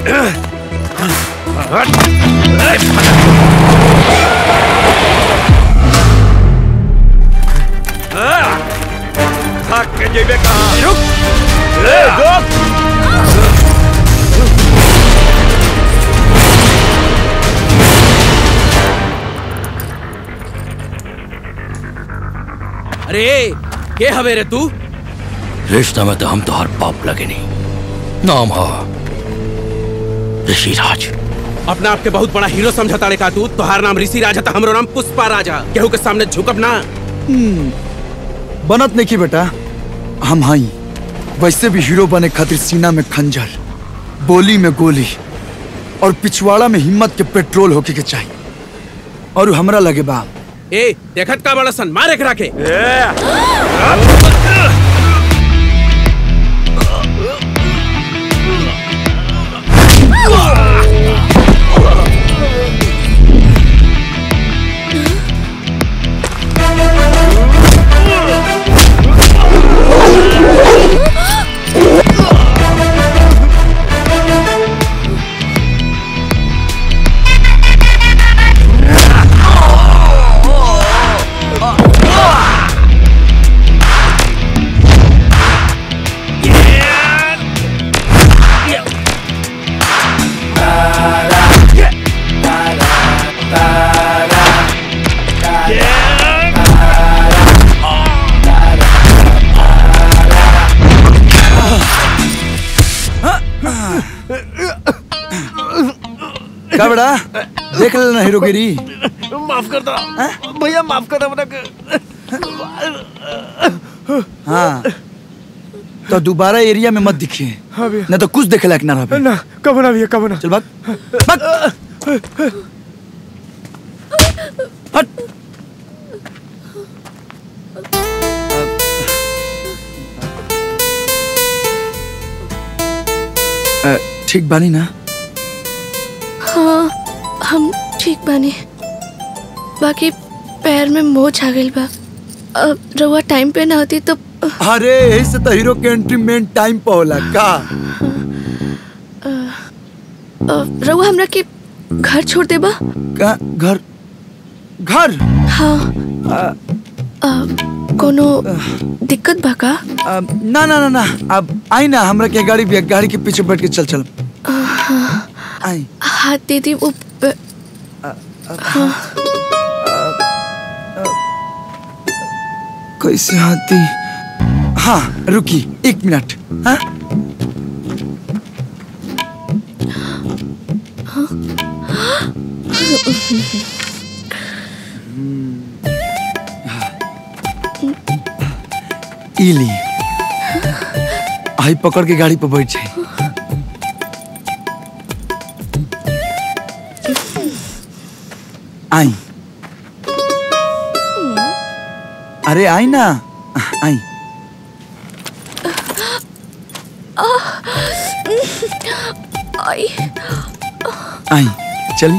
भाग के जेबे कहाँ? रुक! अरे के हवे रे तू? रिश्ता में तो हम तो हर बाप लगे नहीं। नाम हो ऋषिराज। अपना आपके बहुत बड़ा हीरो समझता रे का तू? तोहार नाम ऋषिराज था, हमरो नाम पुष्पा राजा। केहू के सामने झुकब ना। बनत नहीं की बेटा, हम हाई। वैसे भी हीरो बने खातिर सीना में खंजर, बोली में गोली और पिछवाड़ा में हिम्मत के पेट्रोल होके के चाहिए। और हमरा लगे बा ए देखत का बड़ा सन मारे करा के। क्या बड़ा देख लेना हीरोगिरी। माफ कर दो भैया, माफ कर दो। हाँ तो दोबारा एरिया में मत दिखिए, न तो कुछ देखे लायक ना रहे। ना कब ना भैया, कब ना। चल भाग भाग। हट। ठीक बानी ना? हाँ हम ठीक बानी, बाकी पैर में मोच आ गई बा। अब रउआ टाइम पे ना होती तो। अरे यही से तो हीरो के एंट्री मेन टाइम पे होला का। रउआ हमरा के घर छोड़ देबा? का घर? घर? हाँ। कोनो दिक्कत बा का? ना ना ना ना, अब आई ना, हमरा के गाड़ी भी, गाड़ी के पीछे बैठ के चल चल। आई। हाँ दीदी वो हाँ। कैसे हाथी? हाँ रुकी 1 मिनट। हाँ इली आई, पकड़ के गाड़ी पर बैठ जाए। आई। अरे आई ना, आई। आई आई चल।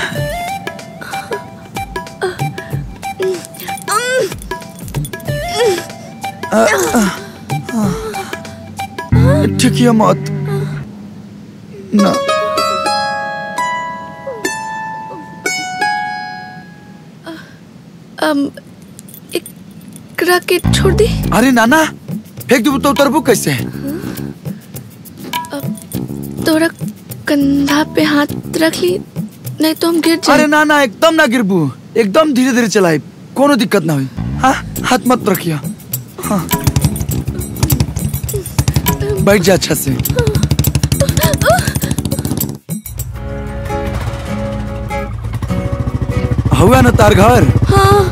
ठीक है मत ना। एकरा के छोड़ दी। अरे नाना फेंक दू तो उतरबू कैसे? तोरा कंधा पे हाथ रख ली, नहीं तो हम गिर जाए। अरे नाना एकदम ना गिरबू, एकदम धीरे धीरे चलाई, कोनो दिक्कत ना हुई। हाँ हाथ मत रखिया। हाँ बैठ जा अच्छा से। हुआ ना तार घर? हाँ।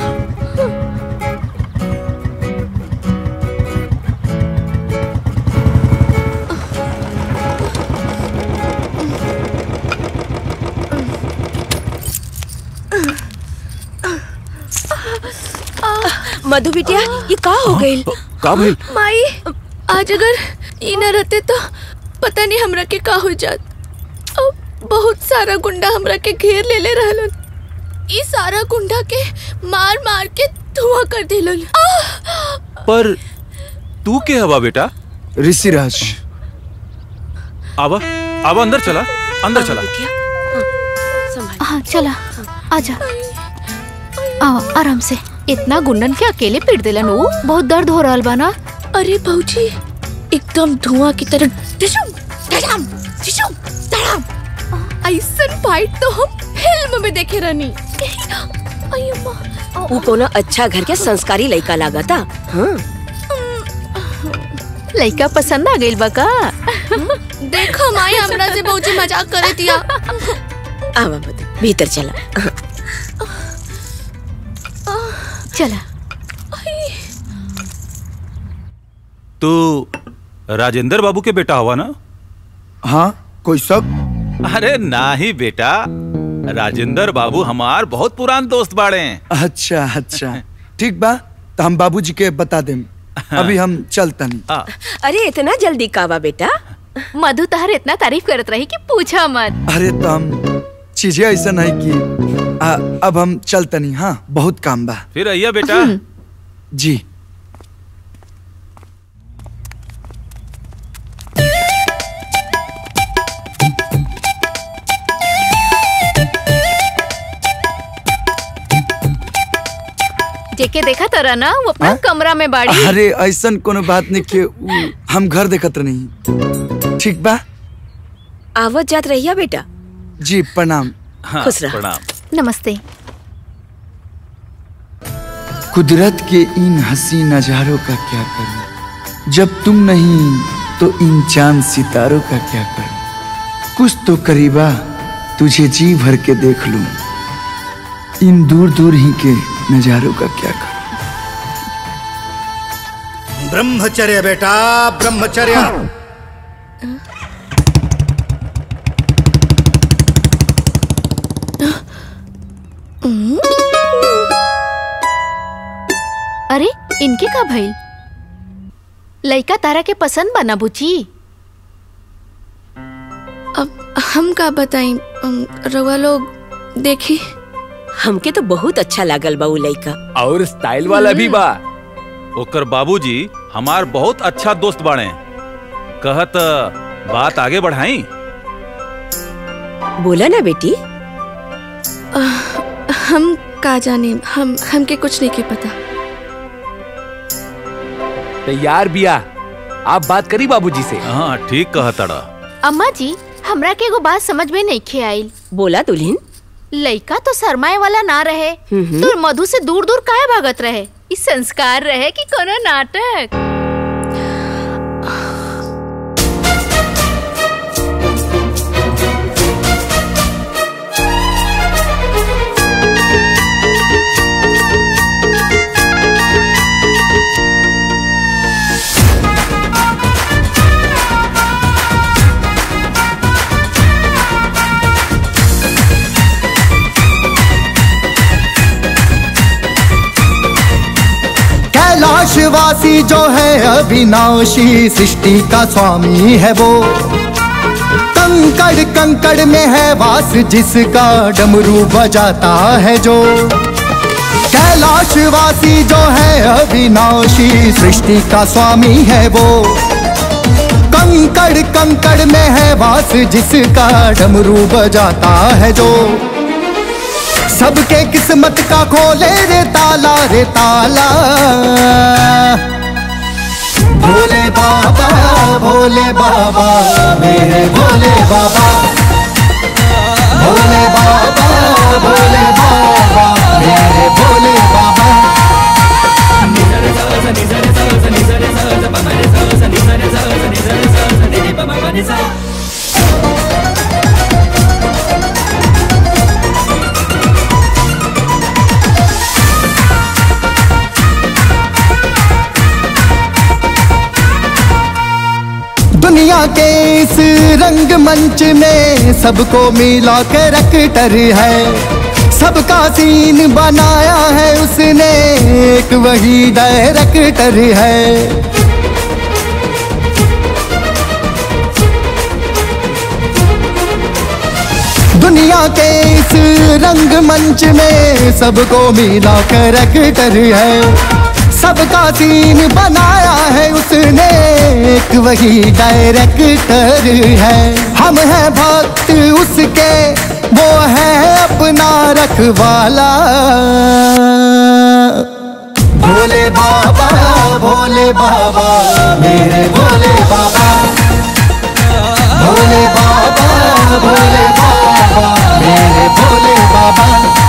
मधु बिटिया ये का हो गई? का भइल? माई आज अगर ई न रहते तो पता नहीं हमरा के का हो जात। अब बहुत सारा गुंडा हमरा के घेर ले रहलन। ई सारा गुंडा के मार मार के धुआं कर दिलन। पर तू के हवा बेटा? ऋषिराज। आवा अब अंदर चला, अंदर चला। हाँ चला, आजा। आओ आराम से। इतना गुंडन के अकेले पीट दिलन ऊ, बहुत दर्द हो रहा बा ना। अरे भौजी एकदम धुआं की तरह ऐसन फाइट तो हम फिल्म में देखे रहनी। वो कोनो अच्छा घर के संस्कारी लड़का लागा था। हाँ। लड़का पसंद आ गई बका। देखो माई हमरा से भौजी मजाक करे दिया। आवा मधु, भीतर चला। चला। तू राजेंद्र बाबू के बेटा हुआ ना? हाँ, कोई शक? अरे ना ही बेटा, राजेंद्र बाबू हमार बहुत पुरान दोस्त बाड़े। अच्छा अच्छा, ठीक बा, तो हम बाबूजी के बता देम। अभी हम चलतनी। अरे इतना जल्दी कावा बेटा? मधु तहर इतना तारीफ करत रही कि पूछा मत। अरे तो हम चीजें ऐसा नहीं कि अब हम चलतनी। हाँ, बहुत काम बा। फिर आइया बेटा। जी। जेके देखा तरा ना, वो अपना कमरा में बाड़ी। अरे ऐसन कोनो बात नहीं कि हम घर देखत नहीं। ठीक बा, आवत जात रहिया बेटा। जी प्रणाम। हाँ, खुश रह। प्रणाम। नमस्ते। कुदरत के इन हसी नजारों का क्या करूं, जब तुम नहीं तो इन चांद सितारों का क्या करूं। कुछ तो करीबा तुझे जी भर के देख लूं, इन दूर दूर ही के नजारों का क्या करूं। ब्रह्मचर्य बेटा, ब्रह्मचर्य। अरे इनके का भइल? लइका तारा के पसंद बना बुची? अब हम का बताई, रवा लोग देखी। हमके तो बहुत अच्छा लागल बा उ लइका। और स्टाइल वाला भी बा। ओकर बाबूजी हमार बहुत अच्छा दोस्त बाड़े। कहत बात आगे बढ़ाई। बोला ना बेटी। हम का जाने, हमके कुछ नहीं के पता। तैयार बिया, आप बात करी बाबूजी से। हाँ ठीक कहतड़ा। अम्मा जी, हमरा के एगो बात समझ में नहीं आइल। बोला दुल्हन। लइका तो शरमाए वाला ना रहे, तो मधु से दूर दूर काहे भागत रहे? इस संस्कार रहे कि कोनो नाटक? कैलाशवासी जो है अविनाशी, सृष्टि का स्वामी है वो। कंकड़ कंकड़ में है वास, जिसका डमरू बजाता है जो। कैलाशवासी जो है अविनाशी, सृष्टि का स्वामी है वो। कंकड़ कंकड़ में है वास, जिसका डमरू बजाता है जो। सबके किस्मत का खोले रे ताला, रे ताला। भोले बाबा, भोले बाबा, मेरे भोले बाबा। भोले बाबा, भोले बाबा, मेरे भोले बाबा। दुनिया के इस रंग मंच में सबको मिला के रखटर है। सबका सीन बनाया है उसने, एक वही डायरेक्टर है। दुनिया के इस रंग मंच में सबको मिला के रखटर है। सब सबका सीन बनाया है उसने, एक वही डायरेक्टर है। हम हैं भक्त उसके, वो है अपना रखवाला। भोले बाबा मेरे भोले बाबा, भोले बाबा मेरे भोले बाबा।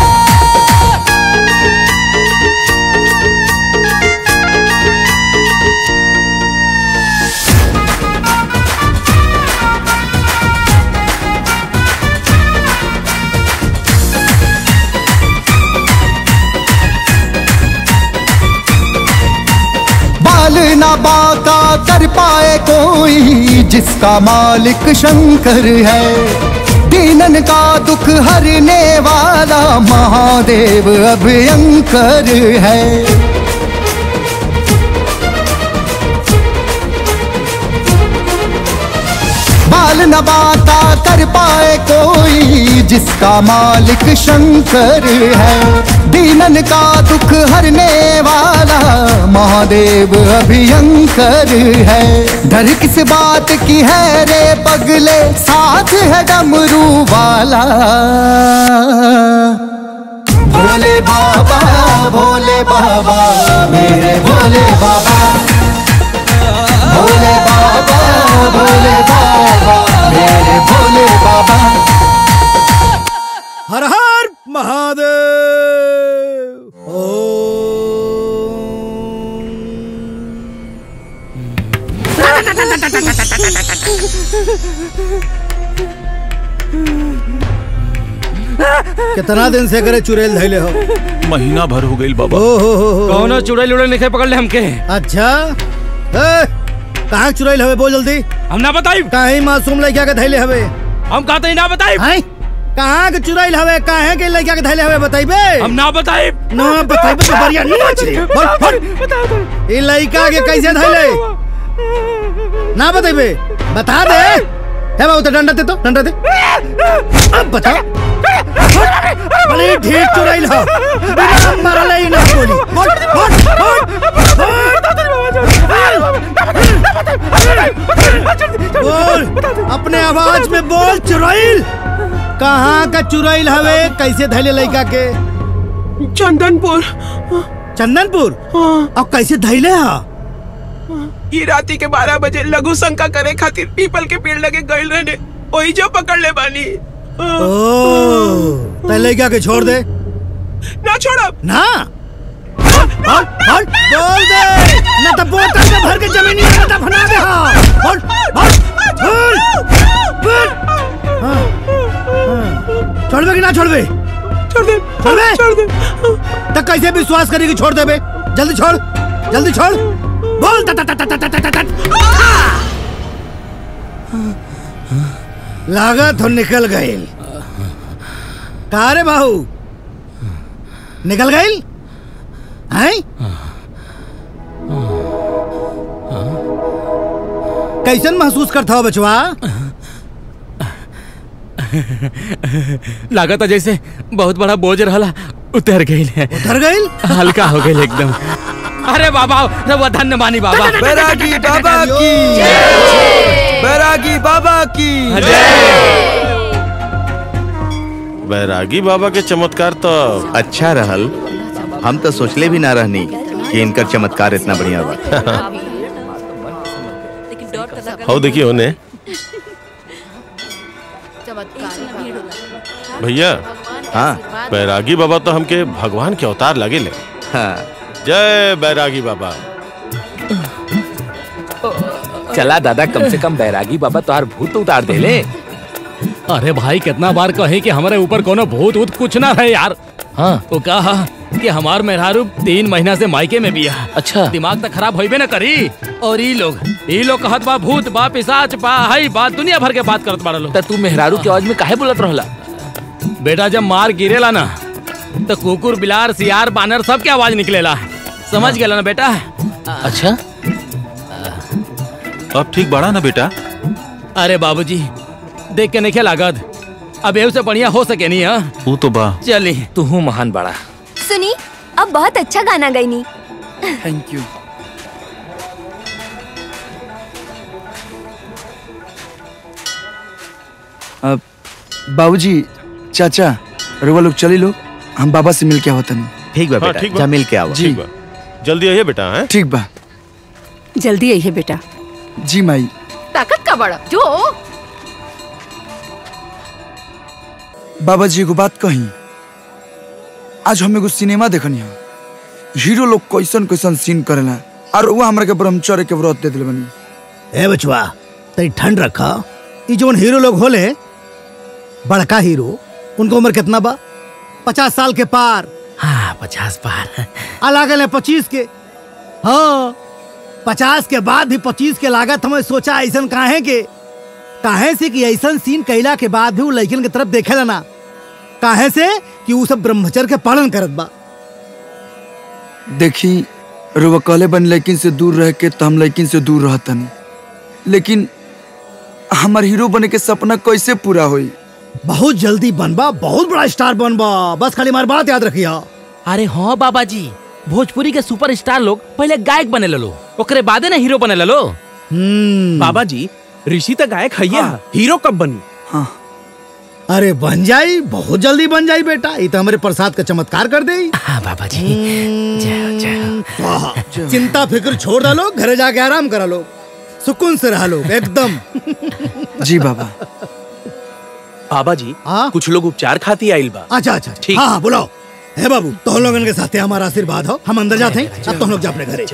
बाल ना बाका कर पाए कोई, जिसका मालिक शंकर है। दीनन का दुख हरने वाला महादेव अभयंकर है। बाल न बाता कर पाए कोई, जिसका मालिक शंकर है। दीनन का दुख हरने वाला महादेव अभयंकर है। डर किस बात की है रे पगले, साथ है डमरू वाला। भोले बाबा मेरे भोले बाबा, भोले बाबा मेरे भोले बाबा। हर हर महादेव। कितना दिन से करे चुड़ैल धैले हो? महीना भर हो गई बाबा। कौनो चुड़ैल उड़ैल नहीं पकड़ ले हमके। अच्छा कहाँ चुड़ैल हवे बोल जल्दी। हम ना बताई। कहीं मासूम लड़का के धैले हवे? हम कहते ही ना बताई। कहाँ के चुड़ैल हवे, कहाँ के लड़का के धैले हवे बताइबे? हम ना बताई। ना बताइबे तो बढ़िया नाच रे। बोल ये लड़का के कैसे धैले? ना बताइबे? बता दे। है बाबू तो डंडा दे, तो डंडा दे। अब बता। बड़ी ढीठ चुड़ैल हो, बिना मरले ही ना बोली। बोल अपने आवाज में बोल। चुड़ैल कहाँ का चुड़ैल हवे, कैसे धैले लड़का के? चंदनपुर। चंदनपुर? और कैसे धैले हा? ये राती के 12 बजे लघु शंका करे खातिर पीपल के पेड़ लगे गइल रहने, वही जो पकड़ ले बानी। लड़का के छोड़ दे। ना छोड़ब ना। बोल दे ना तो बोतल में भर के जमीन में दफना दे। बोल छोड़बे कि ना छोड़बे? छोड़ दे। तो कैसे विश्वास करेगी छोड़ दे बे? जल्दी छोड़, जल्दी छोड़। बोल लागत हो निकल गई। कहा रे बाहू निकल गई? कैसन महसूस करता हो बचवा? लागत जैसे बहुत बड़ा बोझ रहला उतर गई है। उतर गई? हल्का हो गई एकदम। अरे बाबा रवा धन्य मानी बाबा। बैरागी बाबा की, बैरागी बाबा की। बैरागी बाबा के चमत्कार तो अच्छा रहल। हम तो सोचले भी ना रहनी कि इनका चमत्कार इतना बढ़िया बा। हो देखिए होने भैया। हाँ बैरागी बाबा तो हमके भगवान के अवतार लगे ले। हाँ जय बैरागी बाबा। चला दादा कम से कम बैरागी बाबा तुहार भूत उतार दे ले। अरे भाई कितना बार कहे कि हमारे ऊपर कोनो भूत वूत कुछ ना है यार। हाँ वो कहा कि हमार मेहरारू 3 महीना से मायके में भी है। अच्छा दिमाग तो खराब होइबे ना करी। और ये लोग कहत बा भूत बा पिशाच बा हई बात दुनिया भर के बात करत बाड़ा लोग। तू मेहरारू के आवाज में काहे बोलत रहला? बेटा जब मार गिरेला ना तो कुकुर बिलार सियार बानर सब के आवाज निकलेला। समझ गेला ना बेटा? अच्छा अब ठीक बड़ा ना बेटा? अरे बाबूजी देख के नहीं लागत, अब एहू से बढ़िया हो सके नहीं। हाँ वो तो बा। चली तू महान बड़ा। सुनी अब बहुत अच्छा गाना गईनी। Thank you. अब बाबूजी, चाचा, रुआ लोग चली लो, हम बाबा से मिल के आवत नहीं। ठीक बा बेटा, जा मिल के आओ। जी जल्दी आइए बेटा। हैं? ठीक बा। जल्दी आइए बेटा। जी माई। ताकत का बड़ा जो। बाबा जी को बात कही, आज हम एगो सिनेमा देखनी है, हीरो लोग कैसन कैसन सीन करेला और वो हमरा के ब्रह्मचर्य के व्रत दे दिल बनी। ए बचवा, तई ठंड रखा। ई जोन हीरो लोग होले, बड़का हीरो, उनको उम्र कितना बा? 50 साल के पार। हाँ 50 पार। अलग है 25 के। हाँ 50 के बाद भी 25 के लागत हमें सोचा ऐसा काहे से कि ऐसा सीन कैला के बाद भी वो लड़किन की तरफ देखे लेना, काहे से कि वो सब ब्रह्मचर्य के पालन करत बा। देखी रुआ कहले बन लड़किन से दूर रह के तो हम लड़किन से दूर रहतन, लेकिन हमार हीरो बने के सपना कैसे पूरा होई? बहुत जल्दी बनबा, बहुत बड़ा स्टार बनबा, बस खाली हमारी बात याद रखिया। अरे हाँ बाबा जी, भोजपुरी के सुपरस्टार लोग पहले गायक बने लो, ओकरे बादे ना हीरो बने लो। बाबा जी, ऋषि तो गायक है, हीरो कब बनी? हाँ। अरे बन जाई, बहुत जल्दी बन जाई बेटा, ये तो हमारे प्रसाद का चमत्कार कर दे। हाँ बाबा जी। जाओ। चिंता फिक्र छोड़ डालो, घरे जाके आराम करा लो, सुकून से रहा लो एकदम। जी बाबा। बाबा जी, कुछ लोग उपचार खाती आइल बा। अच्छा अच्छा ठीक। हाँ बुलाओ। हे बाबू, तो लोगन के साथ हमारा आशीर्वाद हो, हम अंदर जाते हैं, अब तुम लोग जा अपने घरे।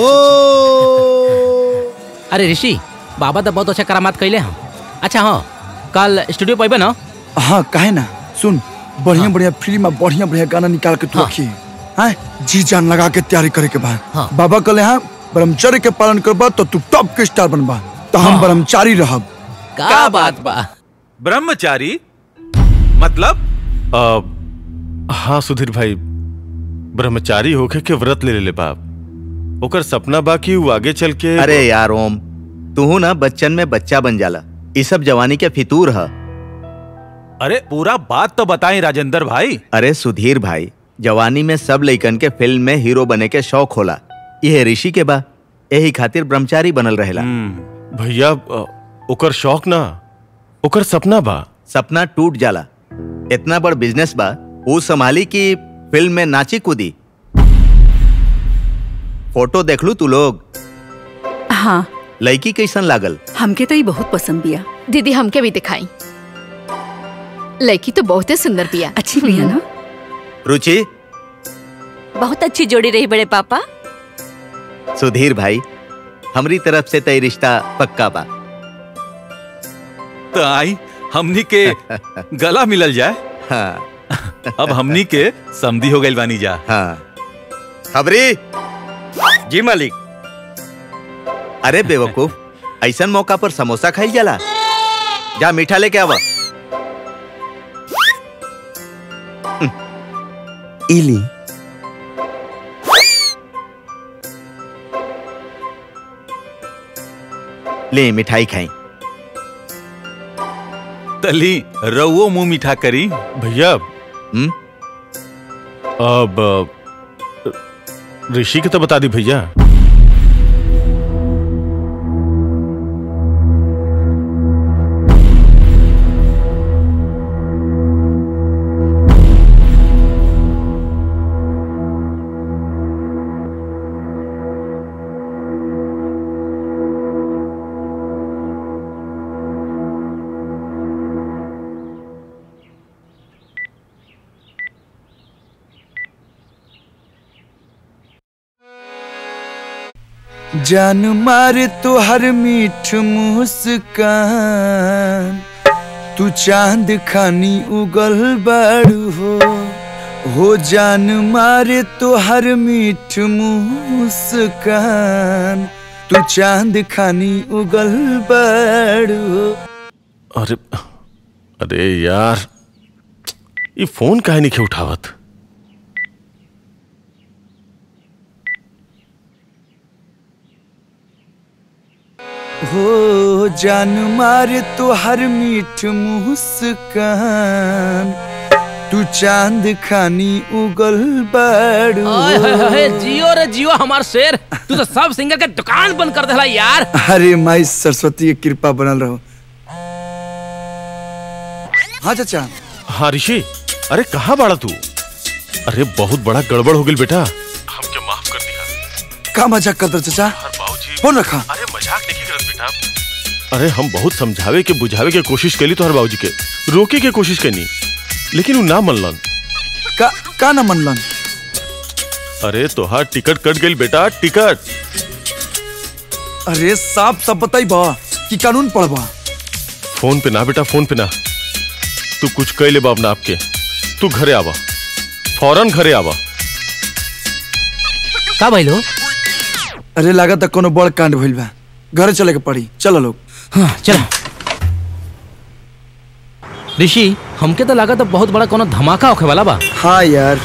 अरे ऋषि, बाबा तो बहुत अच्छा करामात कैले हैं। अच्छा हाँ, कल स्टूडियो पे ना? हाँ काहे ना, सुन बढ़िया बढ़िया फिल्म, बढ़िया बढ़िया गाना निकाल के तू रखी है, जी जान लगा के तैयारी करे के बाद। बाबा कहले हाँ ब्रह्मचर्य के पालन करबा तो तू टॉप के स्टार बनबा, तो हम ब्रह्मचारी रहब। का बात बा? ब्रह्मचारी मतलब? हाँ सुधीर भाई, ब्रह्मचारी होके के व्रत ले बाप, ओकर सपना बाकी वो आगे चल के। अरे यार ओम, तू ना बच्चन में बच्चा बन जाला, ये सब जवानी के फितूर है। अरे पूरा बात तो बताएं राजेंद्र भाई। अरे सुधीर भाई, जवानी में सब लइकन के फिल्म में हीरो बने के शौक होला, यह ऋषि के बा, यही खातिर ब्रह्मचारी बनल रहेला। भैया ओकर शौक ना, ओकर सपना बा। सपना टूट जाला, इतना बड़ बिजनेस बा, वो संभाली की फिल्म में नाची कूदी। फोटो देख लू तू लोग। हाँ। लड़की कैसन लागल? हमके तो ये बहुत पसंद बिया। दीदी हमके भी दिखाई, लड़की तो बहुत ही सुंदर बिया। अच्छी बिया ना? रुचि बहुत अच्छी जोड़ी रही बड़े पापा। सुधीर भाई, हमारी तरफ से तय रिश्ता पक्का बा। तो आई हमनी के गला मिलल जाए। हाँ। अब हमनी के समधी हो गइल बानी जा। हाँ। खबरी जी मालिक। अरे बेवकूफ, ऐसन मौका पर समोसा खाई जाला, जा मीठा लेके आवा। इली ले मिठाई खाई। तली रवो मुंह मीठा करी। भैया अब ऋषि के तो बता दी भैया। जान मारे तो हर मीठ मुस्कान, तू चांद खानी उगल बाड़ू हो जान मारे तो हर मीठ मुस्कान, तू चांद खानी उगल बाड़ू। अरे अरे यार, ये फोन काहे नहीं उठावत? हो जान मारे तो हर मीठ मुस्कान, तू चांद खानी उगल बाड़ू। ओए होए होए, जियो रे जियो हमार शेर, तू तो सब सिंगर के दुकान बंद कर देला यार। अरे माई सरस्वती की कृपा बनल रहो। हाँ चाचा। हाँ ऋषि, अरे कहाँ बाड़ा तू? अरे बहुत बड़ा गड़बड़ हो गई बेटा, हमके माफ कर दिया। का मजाक कर चाचा? फोन रखा। अरे मजाक नहीं करत बेटा। अरे हम बहुत समझावे के बुझावे के कोशिश कैली तोहर बाबूजी के, रोके के कोशिश कैनी, लेकिन वो ना मनलन। का ना मनलन? अरे तोहार टिकट कट गई बेटा, टिकट। अरे साफ सब बताई बा कि कानून पढ़बा। फोन पे ना बेटा, फोन पे ना। तू कुछ कह ले बाप ना आपके, तू घरे आवा, फौरन घरे आवा। का भाई लो? अरे लगा तक कोनो बड़ कांड भइल बा, घरे चले के पड़ी। चलो लोग। हाँ चलो। ऋषि, हमके तो लगा तो बहुत बड़ा कोनो धमाका होखे वाला बा। हाँ यार।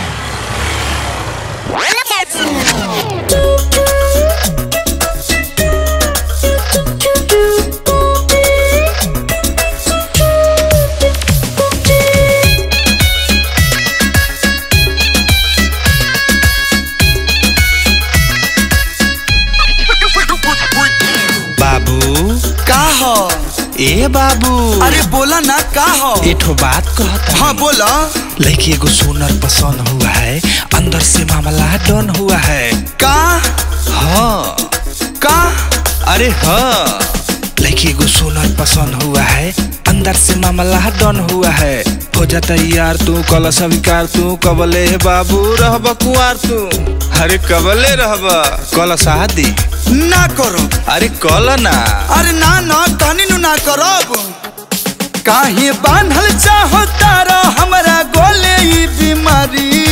ए बाबू, अरे बोला ना का हो? एठो बात कहता। हाँ बोला। लड़की एगो सोनर पसंद हुआ है, अंदर से मामला डन हुआ है। का? हाँ। का? अरे हाँ, लड़की एगो सोनर पसंद हुआ है, अंदर से मामला डन हुआ है। हो जाता यार तू कल स्वीकार, तू कबले बाबू रहबा कुआर तू। अरे कबले रहबा, कल शादी ना करो। अरे कल ना। अरे ना ना कहनी नु ना करब। काहे बांधल चाहो तारा हमरा गोले ई बीमारी।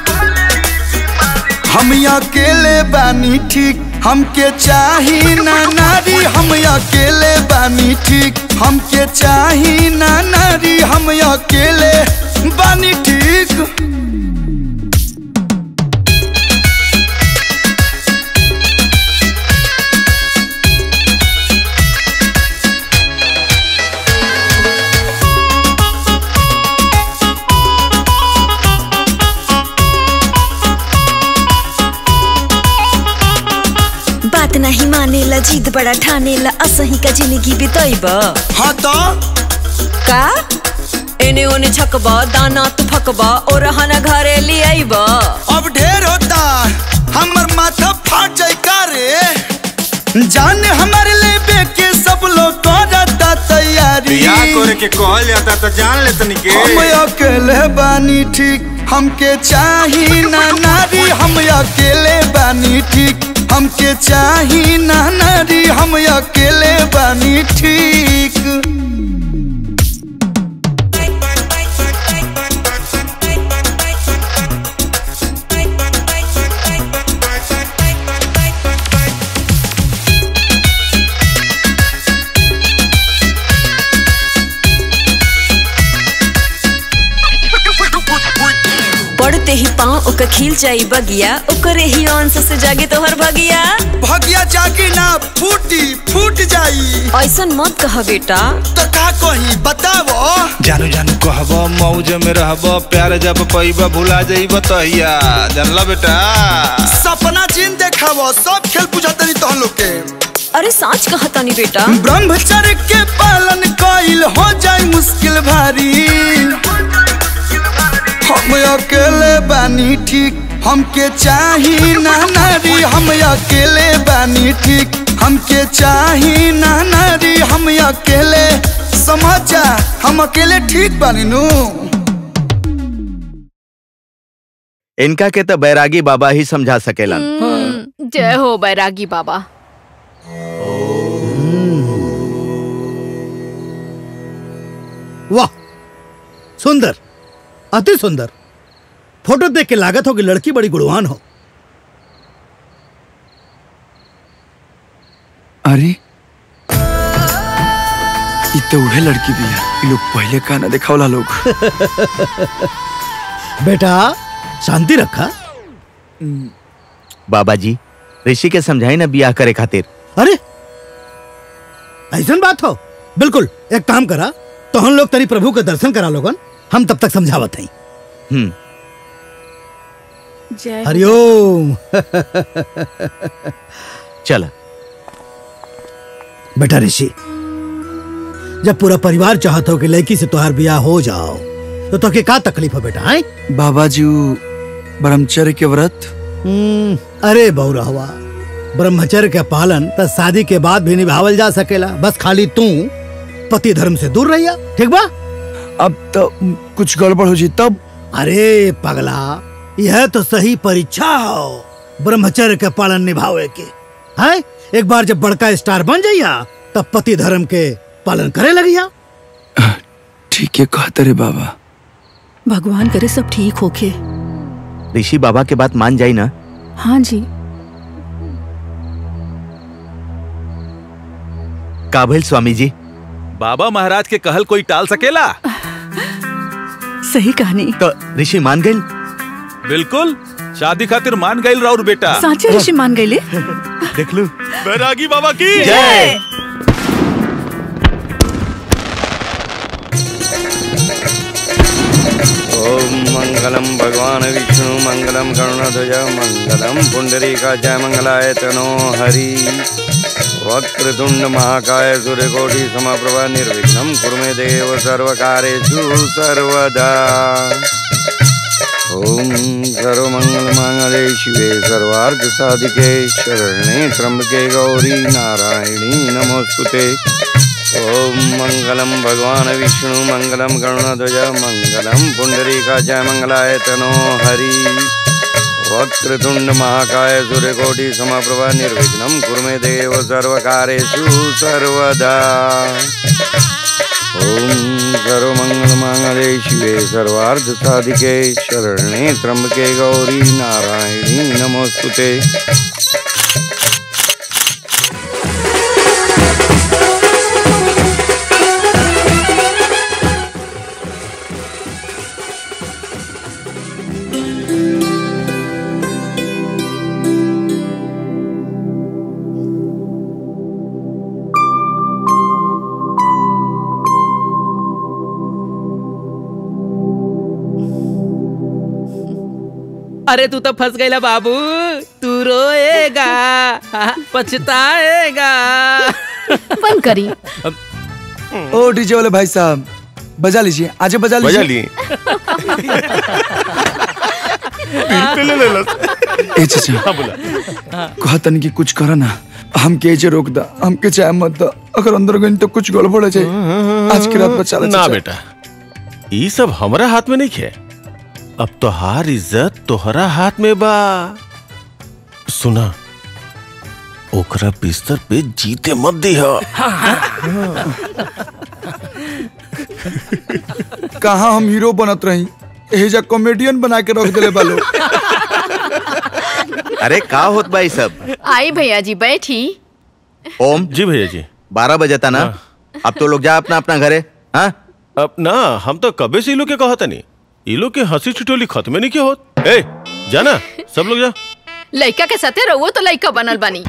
हम अकेले बानी ठीक, हमके चाही ना नारी। हम अकेले बानी ठीक, हमके चाही ना नारी। हम अकेले बानी ठीक। बात नहीं मानेला, जिद बड़ा ठानेला, असही का जिंदगी बिताइबा। हाँ तो का एने ओने छकबा, दाना तू फकबा और रहना घरे ले आइबा। अब ढेर होता, हमर माथा फाट जाए का रे। जान हमारे लेबे के सब लोग करता तैयारी। बियाह करे के कहल जाता तो जान ले तनी के। हम अकेले बानी ठीक, हमके चाही ना नारी। हम अकेले बानी ठीक, हमके चाही ना नारी। हम अकेले बानी ठीक। पड़ते ही पाँव ओकर खिल जाई बगिया, ओकरे ही अंश से जागे तोहर भगिया। भगिया जागे ना, फूटी फूट जाई। ऐसन मत कह बेटा। तो का कही बतावो? जानू जानू कहबो, मौज में रहबो, प्यार जब पैबा भुला जाइबो तहिया। जानला बेटा? सपना जिन देखावो, सब खेल बुझातनी तहन लोग के। अरे साच कहतानी बेटा। ब्रह्मचर्य के पालन कइल हो जाए मुश्किल भारी। हम अकेले बानी ठीक, हमके चाही ना नारी। हम अकेले बानी ठीक, हमके चाही ना नारी। हम अकेले समझा, हम अकेले ठीक बानी नु। इनका के तो बैरागी बाबा ही समझा सकेलन। जय हो बैरागी बाबा। वाह, सुंदर, अति सुंदर। फोटो देख के लागत हो कि लड़की बड़ी गुणवान हो। अरे ये तो वह लड़की भी है, ये लोग पहले का ना दिखावला लोग। बेटा शांति रखा। बाबा जी, ऋषि के समझाई ना बियाह करे खातिर। अरे ऐसा बात हो? बिल्कुल, एक काम करा तो हम लोग तेरी प्रभु के दर्शन करा लोगन, हम तब तक समझावत हई। जय हरिओम। चल बेटा ऋषि, जब पूरा परिवार चाहत हो कि लड़की से तुम्हार ब्याह हो जाओ तो तोके का तकलीफ है बेटा? है बाबा जी ब्रह्मचर्य के व्रत। अरे बहुरहवा, ब्रह्मचर्य के पालन तो शादी के बाद भी निभावल जा सकेला, बस खाली तू पति धर्म से दूर रहिया, ठीक बा? अब तो कुछ गड़बड़ हो जी तब? अरे पगला, यह तो सही परीक्षा हो ब्रह्मचर्य के पालन निभावे के। है एक बार जब बड़का स्टार बन जाइया तब पति धर्म के पालन करे लगिया। ठीक है कहते रे बाबा। भगवान करे सब ठीक होके। ऋषि बाबा के बात मान जाई ना? हाँ जी। का भइल स्वामी जी? बाबा महाराज के कहल कोई टाल सकेला? सही कहानी। तो ऋषि मान गइल? बिल्कुल, शादी खातिर मान गइल राउर बेटा। साचे ऋषि मान गइले? देख लू। बैरागी बाबा की जय। ओम मंगलम भगवान विष्णु मंगलम गरुड़ध्वज मंगलम पुंडरीकाक्ष मंगलाय तनो हरि। वक्रतुंड महाकाय सूर्यकोटि समप्रभा निर्विघ्नं कुरु मे देव सर्वकार्येषु सर्वदा। ओम सर्वमंगलमांगल्ये शिवे सर्वार्थसाधिके शरण्ये त्र्यंबके गौरी नारायणी नमोस्तुते। ओम मंगलम भगवान विष्णु मंगलम गरुड़ध्वज मंगलम पुंडरीकाक्ष मंगलाय तनो हरि। वक्रतुंड महाकाय सूर्यकोटि समप्रभा निर्विघ्नं कुरु मे देव सर्वकार्येषु सर्वदा। ओम सर्वमंगलमांगल्ये शिवे सर्वार्थसाधिके शरण्ये त्र्यंबके गौरी नारायणी नमोस्तुते। अरे तू तो फंस गईला बाबू, तू रोएगा पछताएगा। बंद करी। ओ डीजे वाले भाई साहब बजा लीजिए, आज बजा लीजिए। ए चाचा कहतन कि कुछ करा ना, हम के जे रोक दा, हम के चाहे मत दा, अगर अंदर गई तो कुछ गड़बड़ हो जाए। आज की रात बचा ले ना बेटा, ये सब हमारा हाथ में नहीं है। अब तो हार इज्जत तोहरा हाथ में बा। सुना, ओकरा बिस्तर पे जीते मत दिया। कहाँ हम हीरो बनत रही, एजा कॉमेडियन बना के रख दिले बालो। अरे का होत बा सब? आई भैया जी बैठी। ओम जी भैया जी। 12 बजे था ना? अब तो लोग जा अपना अपना घरे। हाँ अब ना, हम तो कबे से लोग के कहता नहीं, ये लोग के हंसी ठिठोली खत्म नहीं के होत। ए जाना, सब लोग जा। लड़का के साथे रहो तो लड़का बनल बनी।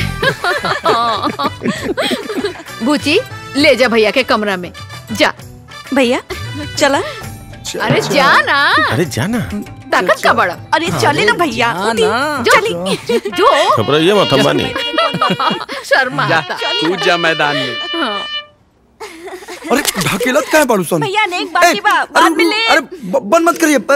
बूची ले जा भैया के कमरा में जा। भैया चला। अरे जाना। अरे जाना, ताकत का बड़ा। अरे चले ना भैया, चली जो खबर ये मत मानी। शर्मा तू जा मैदान में। अरे ढकेलत काहे बाड़ू सन? भैया ने एक बाकी बा, बाद में ले। अरे बंद मत करिए।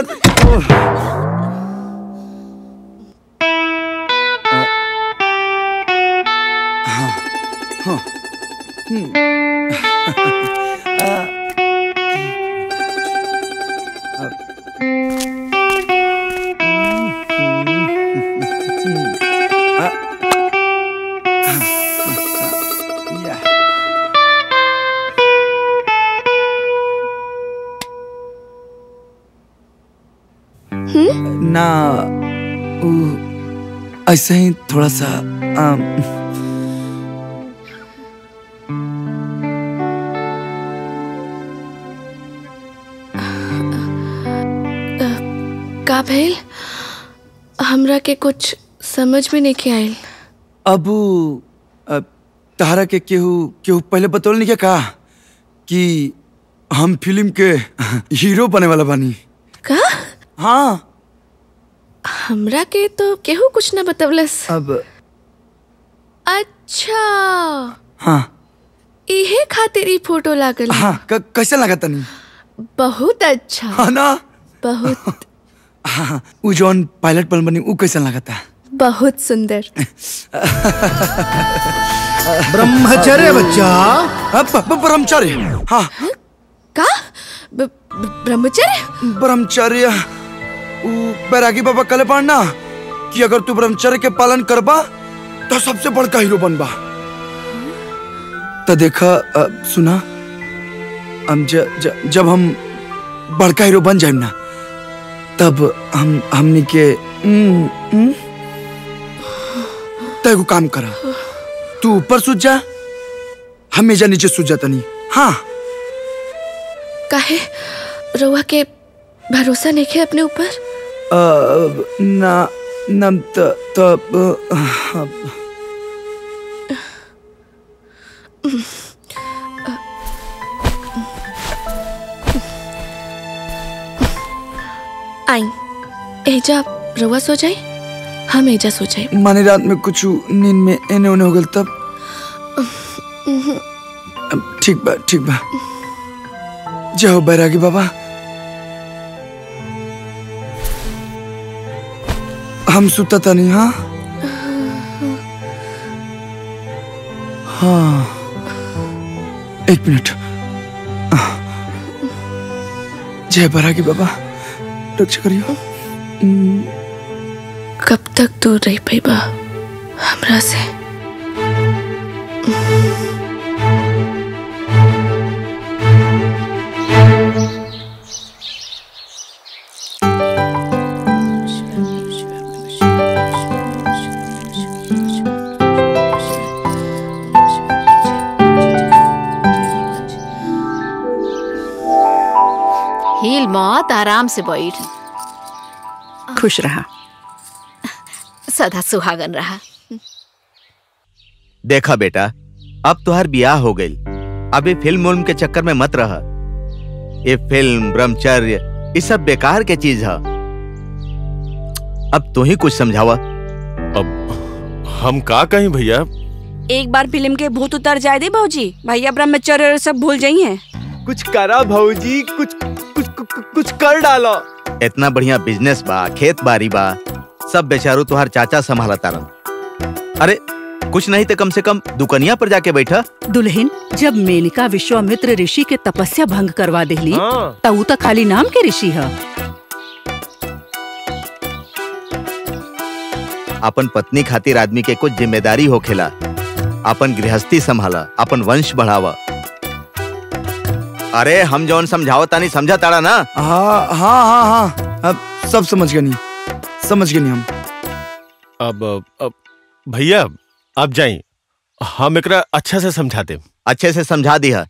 ना ऐसे ही थोड़ा सा का भइल? हमरा के कुछ समझ में नहीं के आइल। अब तहरा के केहू पहले बतौल नहीं क्या कहा कि हम फिल्म के हीरो बने वाला बानी। का? हाँ। हमरा के तो केहू कुछ न बतवलस। अब अच्छा। हाँ। इहे खातिर ई फोटो लागल। हाँ, कैसे लगा तनी? बहुत अच्छा। हाँ ना? बहुत। हाँ, उ जौन पायलट पल बनी उ कैसे लगा था? बहुत सुंदर। ब्रह्मचर्य बच्चा। ब्रह्मचर्य। हाँ। का? ब्रह्मचर्य? ब्रह्मचर्य बैरागी बाबा कले पढ़ना कि अगर तू ब्रह्मचर्य के पालन करबा तो सबसे बड़का हीरो बनबा। तो देखा सुना, हम जब हम बड़का हीरो बन जाए ना तब हमनी के तय काम करा, तू ऊपर सूझ जा, हमेशा नीचे सूझ जाता नहीं। हाँ। काहे रउआ के भरोसा नहीं है अपने ऊपर? ना आई एजा रउआ सो जाए, हम एजा सो जाए। माने रात में कुछ नींद में एने ओने हो गल तब। ठीक बा जाओ बैरागी बाबा, हम सुता था नहीं। हाँ हाँ, एक मिनट। जय बैरागी बाबा, रक्षा करियो। कब तक दूर रह पाइबा हमरा से? हिल मत, आराम से बैठ। खुश रहा, सदा सुहागन रहा। देखा बेटा, अब तुहार ब्याह हो गई, अभी फिल्म के चक्कर में मत रहा। ये फिल्म ब्रह्मचर्य ये सब बेकार के चीज है। अब तू ही कुछ समझावा। अब हम का कहीं भैया? एक बार फिल्म के भूत उतर जाए दे भौजी, भैया ब्रह्मचर्य सब भूल जाइए। कुछ करा भौजी, कुछ कर डालो। इतना बढ़िया बिजनेस बा, खेत बाड़ी बा, सब बेचारू तुहार चाचा संभाला तारन। अरे कुछ नहीं तो कम से कम दुकनिया पर जाके बैठा। दुल्हन, जब मेनका विश्वामित्र ऋषि के तपस्या भंग करवा देली तब उ तो खाली नाम के ऋषि है। अपन पत्नी खातिर आदमी के कुछ जिम्मेदारी होखेला, अपन गृहस्थी संभाला, अपन वंश बढ़ावा। अरे हम जौन समझावता नहीं समझा ताड़ा ना? हाँ हाँ हाँ हाँ, अब सब समझ गए नहीं हम। अब भैया आप जाइए, हम एकरा अच्छा से समझा दे। अच्छे से समझा दिया।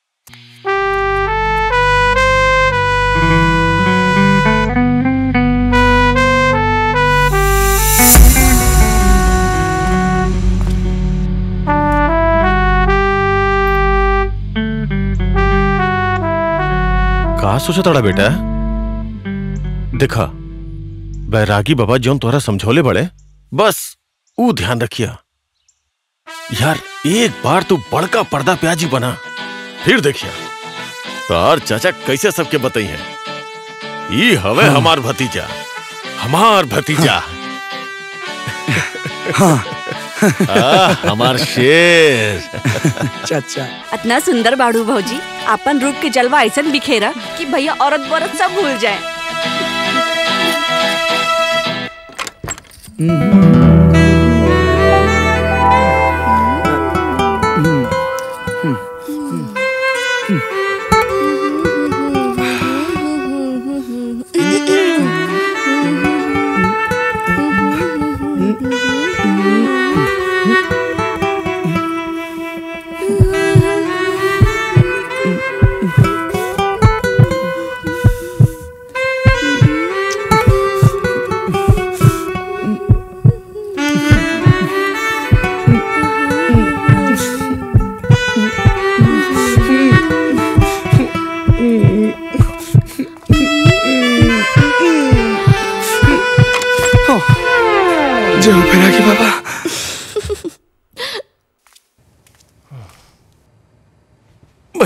का सोचा तड़ा बेटा? देखा बैरागी बाबा जो तोहरा समझौले बड़े, बस वो ध्यान रखिया यार। एक बार तू बड़का पर्दा प्याजी बना, फिर देखिया तार चाचा कैसे सबके बताई है। ये हवे हमार भतीजा, हमार भतीजा। हाँ। हमार शेर। चाचा इतना सुंदर बाड़ू भौजी, अपन रूप के जलवा ऐसा बिखेरा कि भैया औरत बरत सब भूल जाए।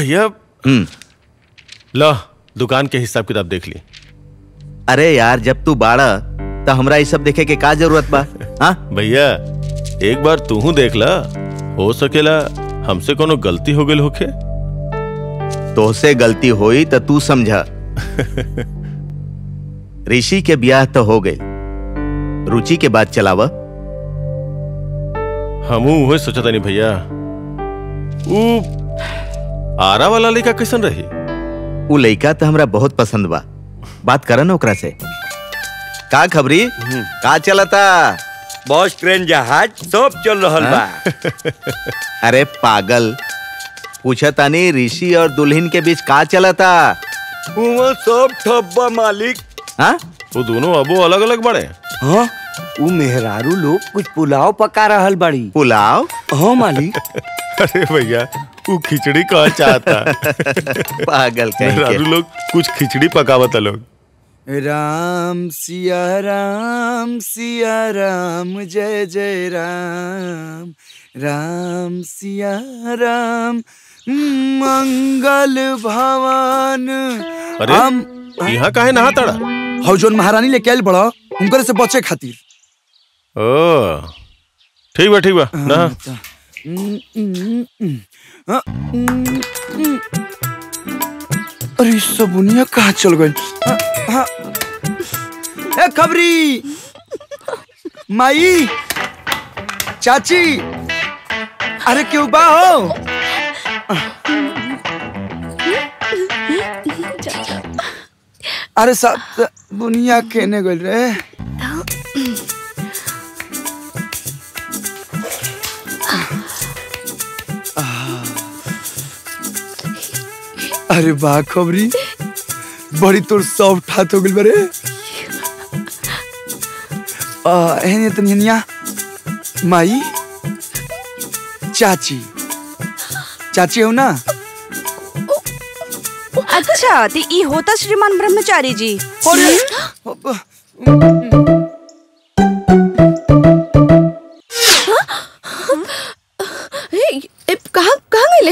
भैया ला दुकान के हिसाब किताब देख ली। अरे यार जब तू बाड़ा तो हमरा ये सब देखे के का जरूरत बा? हाँ भैया एक बार तू देख ला, हो सकेला हमसे कोनो गलती हो गई होके। तोहसे गलती होई तो तू समझा। ऋषि के ब्याह तो हो गई, रुचि के बाद चलावा। हमू वही सोचता नहीं भैया। वो आरा वाला लड़का कैसन रही? वो लड़का तो हमरा बहुत पसंद बा, बात करन ओकरा से। का खबरी का चलता? बॉस ट्रेन जहाज सब चल रहल बा। अरे पागल, पूछा तानी ऋषि और दुल्हन के बीच का चलता? वो सब ठप्पा मालिक। हाँ वो दोनों अबो अलग अलग बड़े। हाँ वो मेहरारू लोग कुछ पुलाव पका रहल बड़ी। पुलाव? हाँ मालिक। अरे भैया वो खिचड़ी कहा चाहता। पागल मेहरारू लोग कुछ खिचड़ी पकावता लोग। राम सिया राम जय जय राम, राम सिया राम मंगल भवन। अरे यहाँ काहे नहा तड़ा? हौ जोन महारानी लेके आइल बड़ा उनकर से बचे खातिर। ओ ठीक बा ना। अरे सबुनिया कहाँ चल गई? ए खबरी माई चाची, अरे क्यों बा हो? अरे सब बुनिया कहने गल रे। अरे वाह खबरी, बड़ी तोर सॉफ्ट हाथ हो गई बरे। एहने तनिया माई चाची हो ना? अच्छा तो ई होता श्रीमान ब्रह्मचारी जी। कहाँ गए?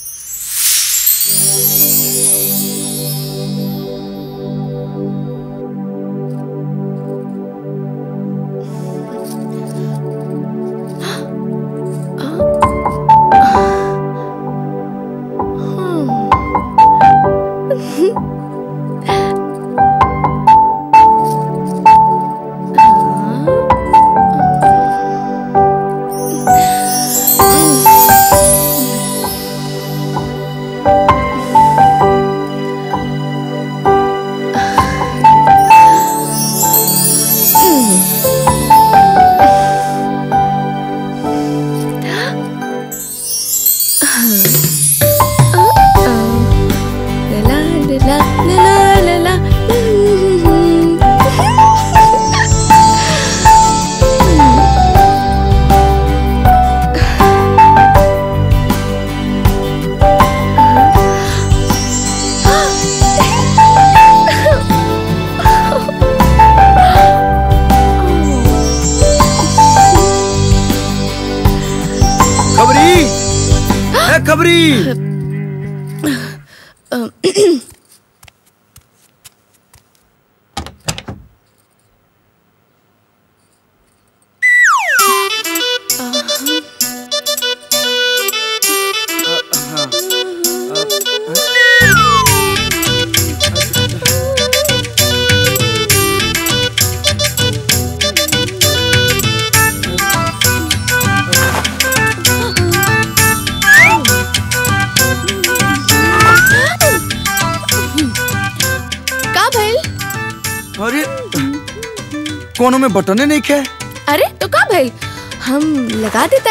कोनो में बटने नहीं खे। अरे तो का भाई हम लगा देता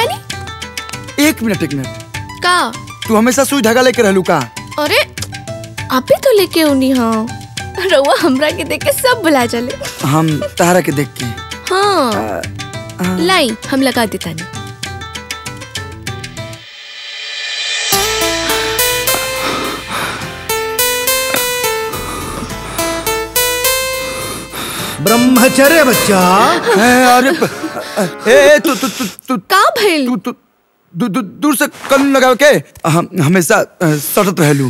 नहीं। एक मिनट का तू हमेशा सुई धागा लेके रहलू का? अरे आप ही तो लेके उनी। हाँ रउआ हमरा के देख के सब बुला चले। हम तारा के देख के। हाँ लाई हम लगा देता नहीं। ब्रह्मचर्य बच्चा। अरे तू का भइल? दूर से कानून लगा के हम हमेशा सटत रहलू।